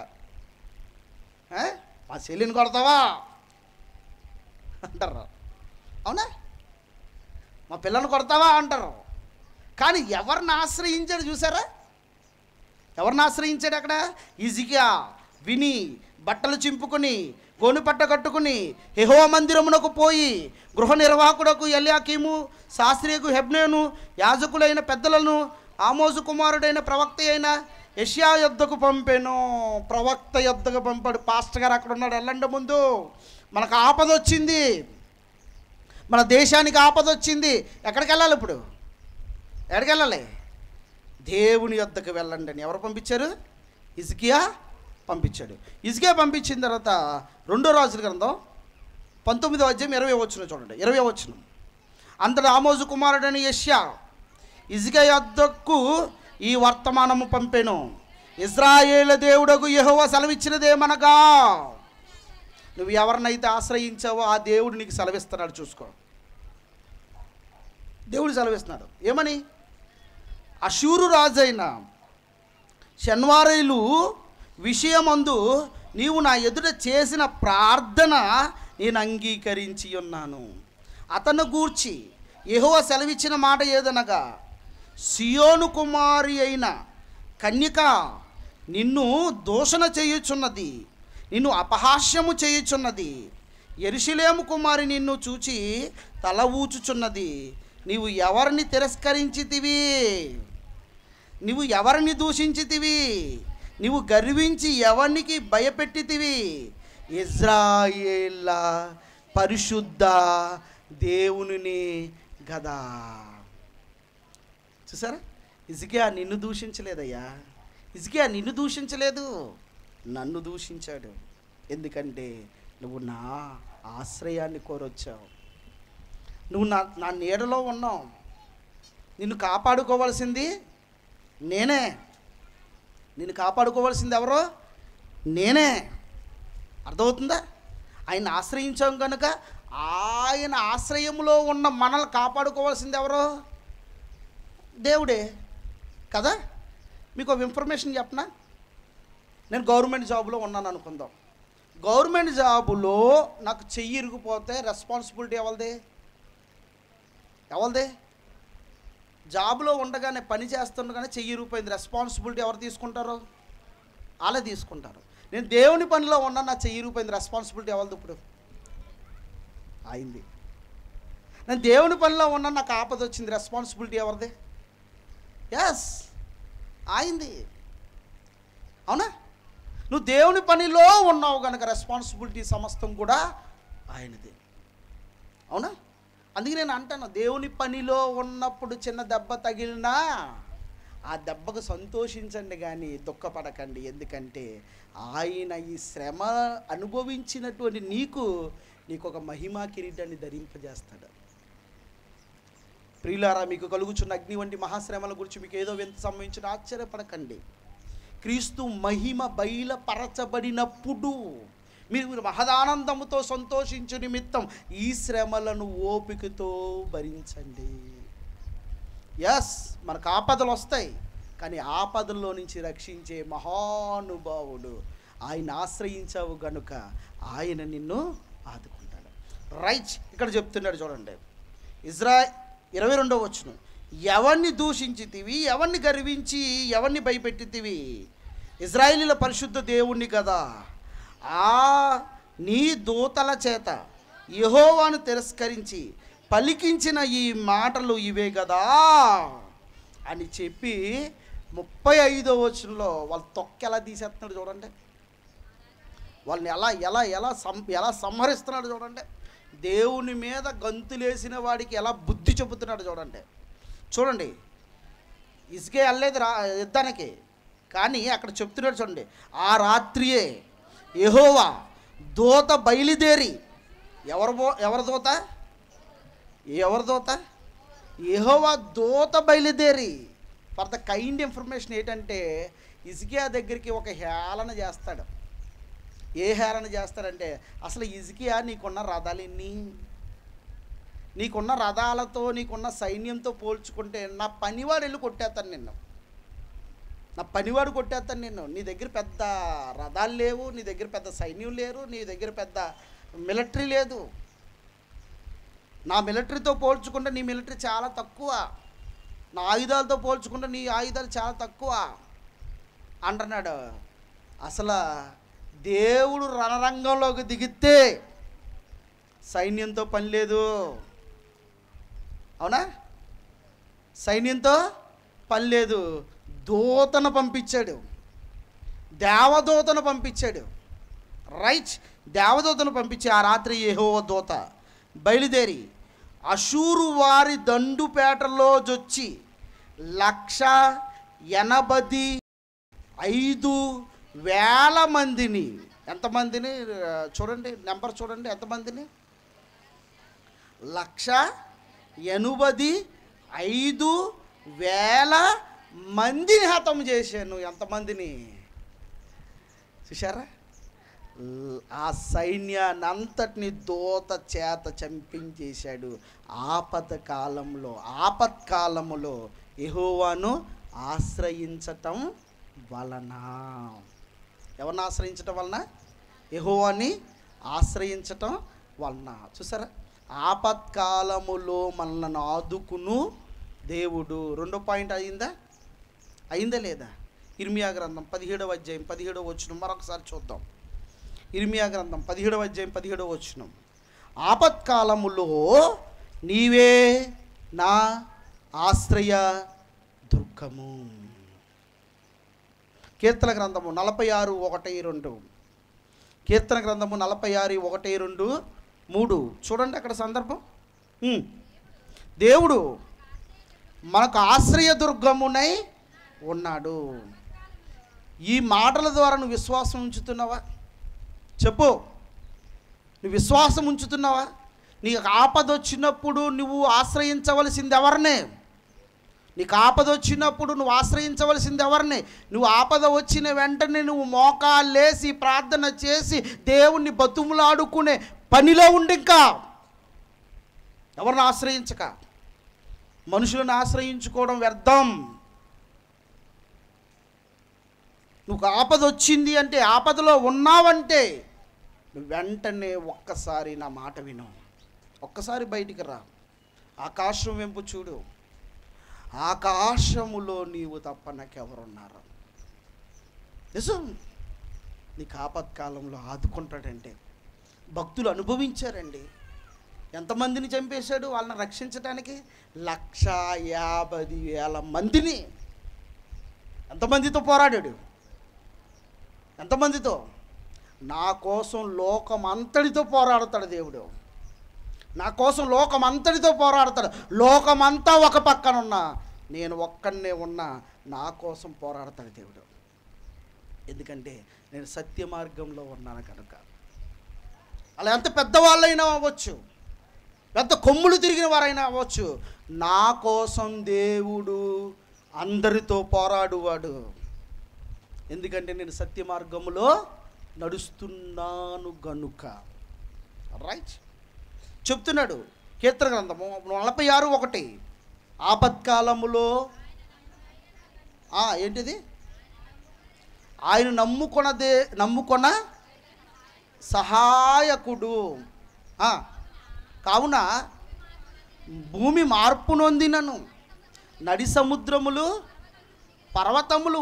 మా చెల్లిని కొడతావా అంటారు. అవునా? మా పిల్లని కొడతావా అంటారు. కానీ ఎవరిని ఆశ్రయించాడు చూసారా? ఎవరిని ఆశ్రయించాడు అక్కడ? హిజ్కియా విని బట్టలు చింపుకొని గోనుపట్ట కట్టుకుని యెహోవా మందిరమునకు పోయి గృహ నిర్వాహకుడకు ఎల్యాకీము, శాస్త్రియకు హెబ్నేను, యాజకులైన పెద్దలను, ఆమోజు కుమారుడైన ప్రవక్త అయిన యెషయా యొద్దకు పంపాను. ప్రవక్త యొద్దకు పంపాడు. పాస్టర్ గారు అక్కడ ఉన్నాడు, వెళ్ళండి ముందు, మనకు ఆపద వచ్చింది, మన దేశానికి ఆపద వచ్చింది. ఎక్కడికి వెళ్ళాలి ఇప్పుడు? ఎక్కడికి వెళ్ళాలి? దేవుని యొద్దకు వెళ్ళండి అని ఎవరు పంపించారు? హిజ్కియా పంపించాడు. హిజ్కియా పంపించిన తర్వాత 2 రాజుల గ్రంథం 19వ అధ్యాయం 20వ వచనం చూడండి. 20వ వచనం. అంతటా ఆమోజు కుమారుడని యెషయా హిజ్కియా యొద్దకు ఈ వర్తమానము పంపెను. ఇశ్రాయేలు దేవుడకు యెహోవా సెలవిచ్చినదేమనగా, నువ్వు ఎవరినైతే ఆశ్రయించావో ఆ దేవుడు నీకు సెలవిస్తున్నాడు. చూసుకో, దేవుడు సెలవిస్తున్నాడు. ఏమని? అష్షూరు రాజైన సన్హెరీబు విషయమందు నీవు నా ఎదుట చేసిన ప్రార్థన నేను అంగీకరించి ఉన్నాను. అతను గూర్చి యెహోవా సెలవిచ్చిన మాట ఏదనగా, సియోను కుమారి అయిన కన్యక నిన్ను దూషణ చేయుచున్నది, నిన్ను అపహాస్యము చేయుచున్నది. యెరూషలేము కుమారి నిన్ను చూచి తల ఊచుచున్నది. నీవు ఎవరిని తిరస్కరించితివి? నీవు ఎవరిని దూషించితివి? నీవు గర్వించి ఎవరికి భయపెట్టితివి? ఇజ్రాయేళ్ల పరిశుద్ధ దేవునిని గదా. చూసారా, హిజ్కియా నిన్ను దూషించలేదయ్యా. హిజ్కియా నిన్ను దూషించలేదు, నన్ను దూషించాడు. ఎందుకంటే నువ్వు నా ఆశ్రయాన్ని కోరొచ్చావు. నువ్వు నా నీడలో ఉన్నావు. నిన్ను కాపాడుకోవాల్సింది నేనే. నిన్ను కాపాడుకోవాల్సింది ఎవరో? నేనే. అర్థమవుతుందా? ఆయన ఆశ్రయించాం కనుక ఆయన ఆశ్రయంలో ఉన్న మనల్ని కాపాడుకోవాల్సింది ఎవరో? దేవుడే కదా. మీకు ఒక ఇన్ఫర్మేషన్ చెప్పనా? నేను గవర్నమెంట్ జాబులో ఉన్నాను అనుకుందాం. గవర్నమెంట్ జాబులో నాకు చెయ్యి ఇరిగిపోతే రెస్పాన్సిబిలిటీ ఎవరిది? జాబులో ఉండగానే, పని చేస్తుండగానే చెయ్యి ఇరిగిపోయింది, రెస్పాన్సిబిలిటీ ఎవరు తీసుకుంటారో? వాళ్ళే తీసుకుంటారు. నేను దేవుని పనిలో ఉన్నా, నా చెయ్యి ఇరిగిపోయింది, రెస్పాన్సిబిలిటీ ఎవరిది? ఇప్పుడు అయింది. నేను దేవుని పనిలో ఉన్నా, నాకు ఆపద వచ్చింది, రెస్పాన్సిబిలిటీ ఎవరిది? ఎస్, అయింది. అవునా? నువ్వు దేవుని పనిలో ఉన్నావు కనుక రెస్పాన్సిబిలిటీ సమస్తం కూడా ఆయనది. అవునా? అందుకే నేను అంటాను, దేవుని పనిలో ఉన్నప్పుడు చిన్న దెబ్బ తగిలినా ఆ దెబ్బకు సంతోషించండి కానీ దుఃఖపడకండి. ఎందుకంటే ఆయన ఈ శ్రమ అనుభవించినటువంటి నీకు ఒక మహిమా కిరీటాన్ని ధరింపజేస్తాడు. ప్రియులారా, మీకు కలుగుచున్న అగ్ని వంటి మహాశ్రమల గురించి మీకు ఏదో వింత సంభవించిన ఆశ్చర్యపడకండి. క్రీస్తు మహిమ బయలుపరచబడినప్పుడు మీరు మహదానందముతో సంతోషించు నిమిత్తం ఈ శ్రమలను ఓపికతో భరించండి. ఎస్, మనకు ఆపదలు వస్తాయి, కానీ ఆపదల్లో నుంచి రక్షించే మహానుభావుడు ఆయన ఆశ్రయించావు గనుక ఆయన నిన్ను ఆదుకుంటాడు. రైట్, ఇక్కడ చెప్తున్నాడు చూడండి. 22వ వచనం, ఎవరిని దూషించితివి? ఎవరిని గర్వించి ఎవరిని భయపెట్టితివి? ఇశ్రాయేలీయుల పరిశుద్ధ దేవుణ్ణి కదా. నీ దూతల చేత యెహోవాను తిరస్కరించి పలికించిన ఈ మాటలు ఇవే కదా అని చెప్పి 35వ వచనంలో వాళ్ళు తొక్కెలా తీసేస్తున్నాడు చూడండి. వాళ్ళని ఎలా సంహరిస్తున్నాడు చూడండి. దేవుని మీద గంతులేసిన వాడికి ఎలా బుద్ధి చెబుతున్నాడు చూడండి. ఇసుకే వెళ్ళలేదు యుద్ధానికి, కానీ అక్కడ చెప్తున్నాడు చూడండి. ఆ రాత్రియే యెహోవా దూత బయలుదేరి, ఎవరి దూత? యెహోవా దూత బయలుదేరి. ఫర్ ద కైండ్ ఇన్ఫర్మేషన్ ఏంటంటే, హిజ్కియా దగ్గరికి ఒక హేళన చేస్తాడు. ఏ హేళన చేస్తాడంటే, అసలు హిజ్కియా నీకున్న రథాలు ఎన్ని? నీకున్న రథాలతో నీకున్న సైన్యంతో పోల్చుకుంటే నా పనివాడు వెళ్ళి కొట్టేస్తాను నిన్ను. నీ దగ్గర పెద్ద రథాలు లేవు, నీ దగ్గర పెద్ద సైన్యం లేరు, నీ దగ్గర పెద్ద మిలిటరీ లేదు. నా మిలిటరీతో పోల్చుకుంటే నీ మిలిటరీ చాలా తక్కువ, నా ఆయుధాలతో పోల్చుకుంటే నీ ఆయుధాలు చాలా తక్కువ అంటున్నాడు. అసలు దేవుడు రణరంగంలోకి దిగితే సైన్యంతో పని లేదు. అవునా? సైన్యంతో పని లేదు. దూతను పంపించాడు, దేవదూతను పంపించాడు. రైట్, దేవదూతను పంపించి ఆ రాత్రి యెహోవా దూత బయలుదేరి అషూరు వారి దండుపేటలో జొచ్చి 185,000 మందిని, ఎంతమందిని చూడండి, నెంబర్ చూడండి, ఎంతమందిని? 185,000 మందిని హతం చేశాను. ఎంతమందిని చూశారా? ఆ సైన్యాన్ని అంతటిని దూత చేత చంపించేశాడు. ఆపత్కాలములో యెహోవాను ఆశ్రయించటం వలన. ఎవరిని ఆశ్రయించటం వలన? యెహోవాని ఆశ్రయించటం వలన. చూసారా? ఆపత్కాలములో మనల్ని ఆదుకును దేవుడు. 2వ పాయింట్ అయిందా లేదా? ఇర్మియా గ్రంథం 17వ అధ్యాయం 17వ వచనం మరొకసారి చూద్దాం. ఇర్మియా గ్రంథం 17వ అధ్యాయం 17వ వచనం. ఆపత్కాలములో నీవే నా ఆశ్రయ దుర్గము. కీర్తన గ్రంథము 46:1-2. కీర్తన గ్రంథము 46:1-2, 3. చూడండి అక్కడ సందర్భం. దేవుడు మనకు ఆశ్రయ దుర్గమునై ఉన్నాడు. ఈ మాటల ద్వారా నువ్వు విశ్వాసం ఉంచుతున్నావా? చెప్పు, నువ్వు విశ్వాసం ఉంచుతున్నావా? నీకు ఆపద వచ్చినప్పుడు నువ్వు ఆశ్రయించవలసింది ఎవరినే? నీకు ఆపద వచ్చినప్పుడు నువ్వు ఆశ్రయించవలసింది ఎవరిని? నువ్వు ఆపద వచ్చిన వెంటనే నువ్వు మోకాలు లేసి ప్రార్థన చేసి దేవుణ్ణి బతుములాడుకునే పనిలో ఉండి ఇంకా ఎవరిని ఆశ్రయించక మనుషులను ఆశ్రయించుకోవడం వ్యర్థం. నువ్వు ఆపద వచ్చింది అంటే, ఆపదలో ఉన్నావంటే నువ్వు వెంటనే ఒక్కసారి నా మాట విను, ఒక్కసారి బయటికి రా, ఆకాశం వెంపు చూడు. ఆకాశములో నీవు తప్ప నాకెవరున్నారు? నిజం. నీకు ఆపత్కాలంలో ఆదుకుంటాడంటే భక్తులు అనుభవించారండి. ఎంతమందిని చంపేశాడు వాళ్ళని రక్షించడానికి? 150,000 మందిని. ఎంతమందితో పోరాడాడు? ఎంతమందితో? నా కోసం లోకమంతటితో పోరాడతాడు దేవుడు. నా కోసం లోకమంతటితో పోరాడతాడు. లోకమంతా ఒక పక్కన ఉన్నా, నేను ఒక్కడనే ఉన్నా, నా కోసం పోరాడతాడు దేవుడు. ఎందుకంటే నేను సత్య మార్గంలో ఉన్నాను కనుక. అలా ఎంత పెద్దవాళ్ళైనా అవ్వచ్చు, పెద్ద కొమ్ములు తిరిగిన వారైనా అవ్వచ్చు, నా కోసం దేవుడు అందరితో పోరాడువాడు. ఎందుకంటే నేను సత్య మార్గములో నడుస్తున్నాను గనుక. రైట్ చెప్తున్నాడు కీర్తన గ్రంథము 46:1. ఆపత్కాలములో ఏంటిది? ఆయన నమ్ముకొన సహాయకుడు. కావున భూమి మార్పు నొందినను, నడి సముద్రములు పర్వతములు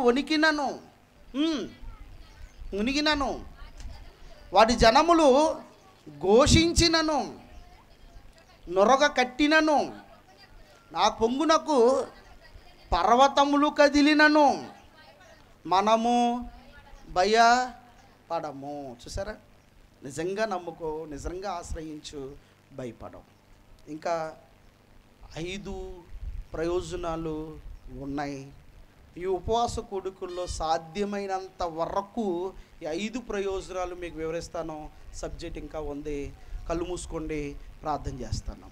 మునిగినను, వాటి జనములు ఘోషించినను, నొరగ కట్టినను, నా పొంగునకు పర్వతములు కదిలినను, మనము భయపడము. చూసారా? నిజంగా నమ్ముకో, నిజంగా ఆశ్రయించు, భయపడవు. ఇంకా 5 ప్రయోజనాలు ఉన్నాయి. ఈ ఉపవాస కూడుకుల్లో సాధ్యమైనంత వరకు ఈ 5 ప్రయోజనాలు మీకు వివరిస్తాను. సబ్జెక్ట్ ఇంకా ఉంది. కళ్ళు మూసుకోండి, ప్రార్థన చేస్తాను.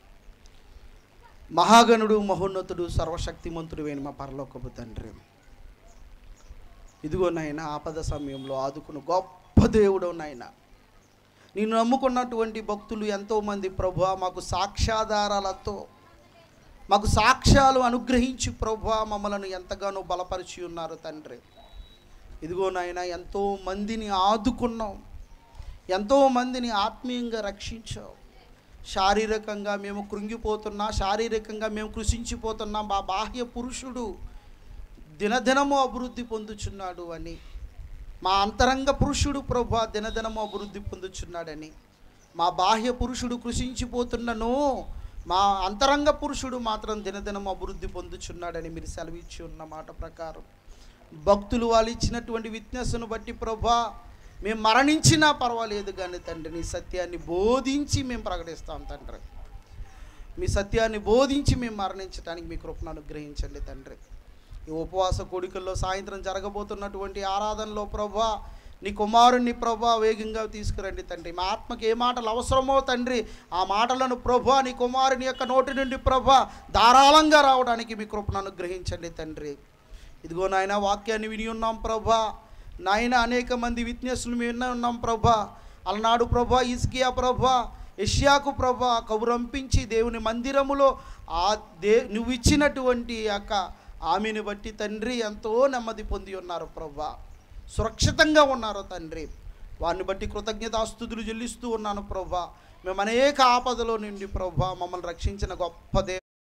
మహాగణుడు, మహోన్నతుడు, సర్వశక్తిమంతుడు అయిన మా పరలోకపు తండ్రి, ఇదిగో నాయనా ఆపద సమయంలో ఆదుకున్న గొప్ప దేవుడు నాయనా. నేను నమ్ముకున్నటువంటి భక్తులు ఎంతోమంది ప్రభువా, మాకు సాక్ష్యాధారాలతో, మాకు సాక్ష్యాలు అనుగ్రహించి ప్రభువా మమ్మల్ని ఎంతగానో బలపరిచి ఉన్నారు తండ్రి. ఇదిగో నాయనా ఎంతోమందిని ఆదుకున్నాం, ఎంతోమందిని ఆత్మీయంగా రక్షించావు. శారీరకంగా మేము కృంగిపోతున్నా, శారీరకంగా మేము కృషించిపోతున్నాం. మా బాహ్య పురుషుడు దినదినము అభివృద్ధి పొందుచున్నాడు అని, మా అంతరంగ పురుషుడు ప్రభువా దినదినము అభివృద్ధి పొందుచున్నాడని, మా బాహ్య పురుషుడు కృషించిపోతున్నను, మా అంతరంగ పురుషుడు మాత్రం దినదినము అభివృద్ధి పొందుచున్నాడని మీరు సెలవిచ్చి ఉన్న మాట ప్రకారం భక్తులు వాళ్ళు ఇచ్చినటువంటి విట్నెస్ను బట్టి ప్రభువా మేము మరణించినా పర్వాలేదు కానీ తండ్రి, నీ సత్యాన్ని బోధించి మేము ప్రకటిస్తాం తండ్రి. మీ సత్యాన్ని బోధించి మేము మరణించడానికి మీ కృపను అనుగ్రహించండి తండ్రి. ఈ ఉపవాస కోడికల్లో సాయంత్రం జరగబోతున్నటువంటి ఆరాధనలో ప్రభువా నీ కుమారుణ్ణి ప్రభువా వేగంగా తీసుకురండి తండ్రి. మా ఆత్మకి ఏ మాటలు అవసరమో తండ్రి, ఆ మాటలను ప్రభువా నీ కుమారుని యొక్క నోటి నుండి ప్రభువా ధారాళంగా రావడానికి మీ కృపను అనుగ్రహించండి తండ్రి. ఇదిగో నాయన వాక్యాన్ని విని ఉన్నాం ప్రభా నాయన, అనేక మంది విట్నెస్లు మేము విన్న ఉన్నాం ప్రభా. అలనాడు ప్రభా హిజ్కియా ప్రభా యెషయాకు ప్రభా కబురంపించి దేవుని మందిరములో నువ్వు ఇచ్చినటువంటి యొక్క ఆమెను బట్టి తండ్రి ఎంతో నెమ్మది పొంది ఉన్నారు ప్రభా, సురక్షితంగా ఉన్నారు తండ్రి. వారిని బట్టి కృతజ్ఞతాస్తుతులు చెల్లిస్తూ ఉన్నాను ప్రభా. మేము అనేక ఆపదలో నుండి ప్రభా మమ్మల్ని రక్షించిన గొప్ప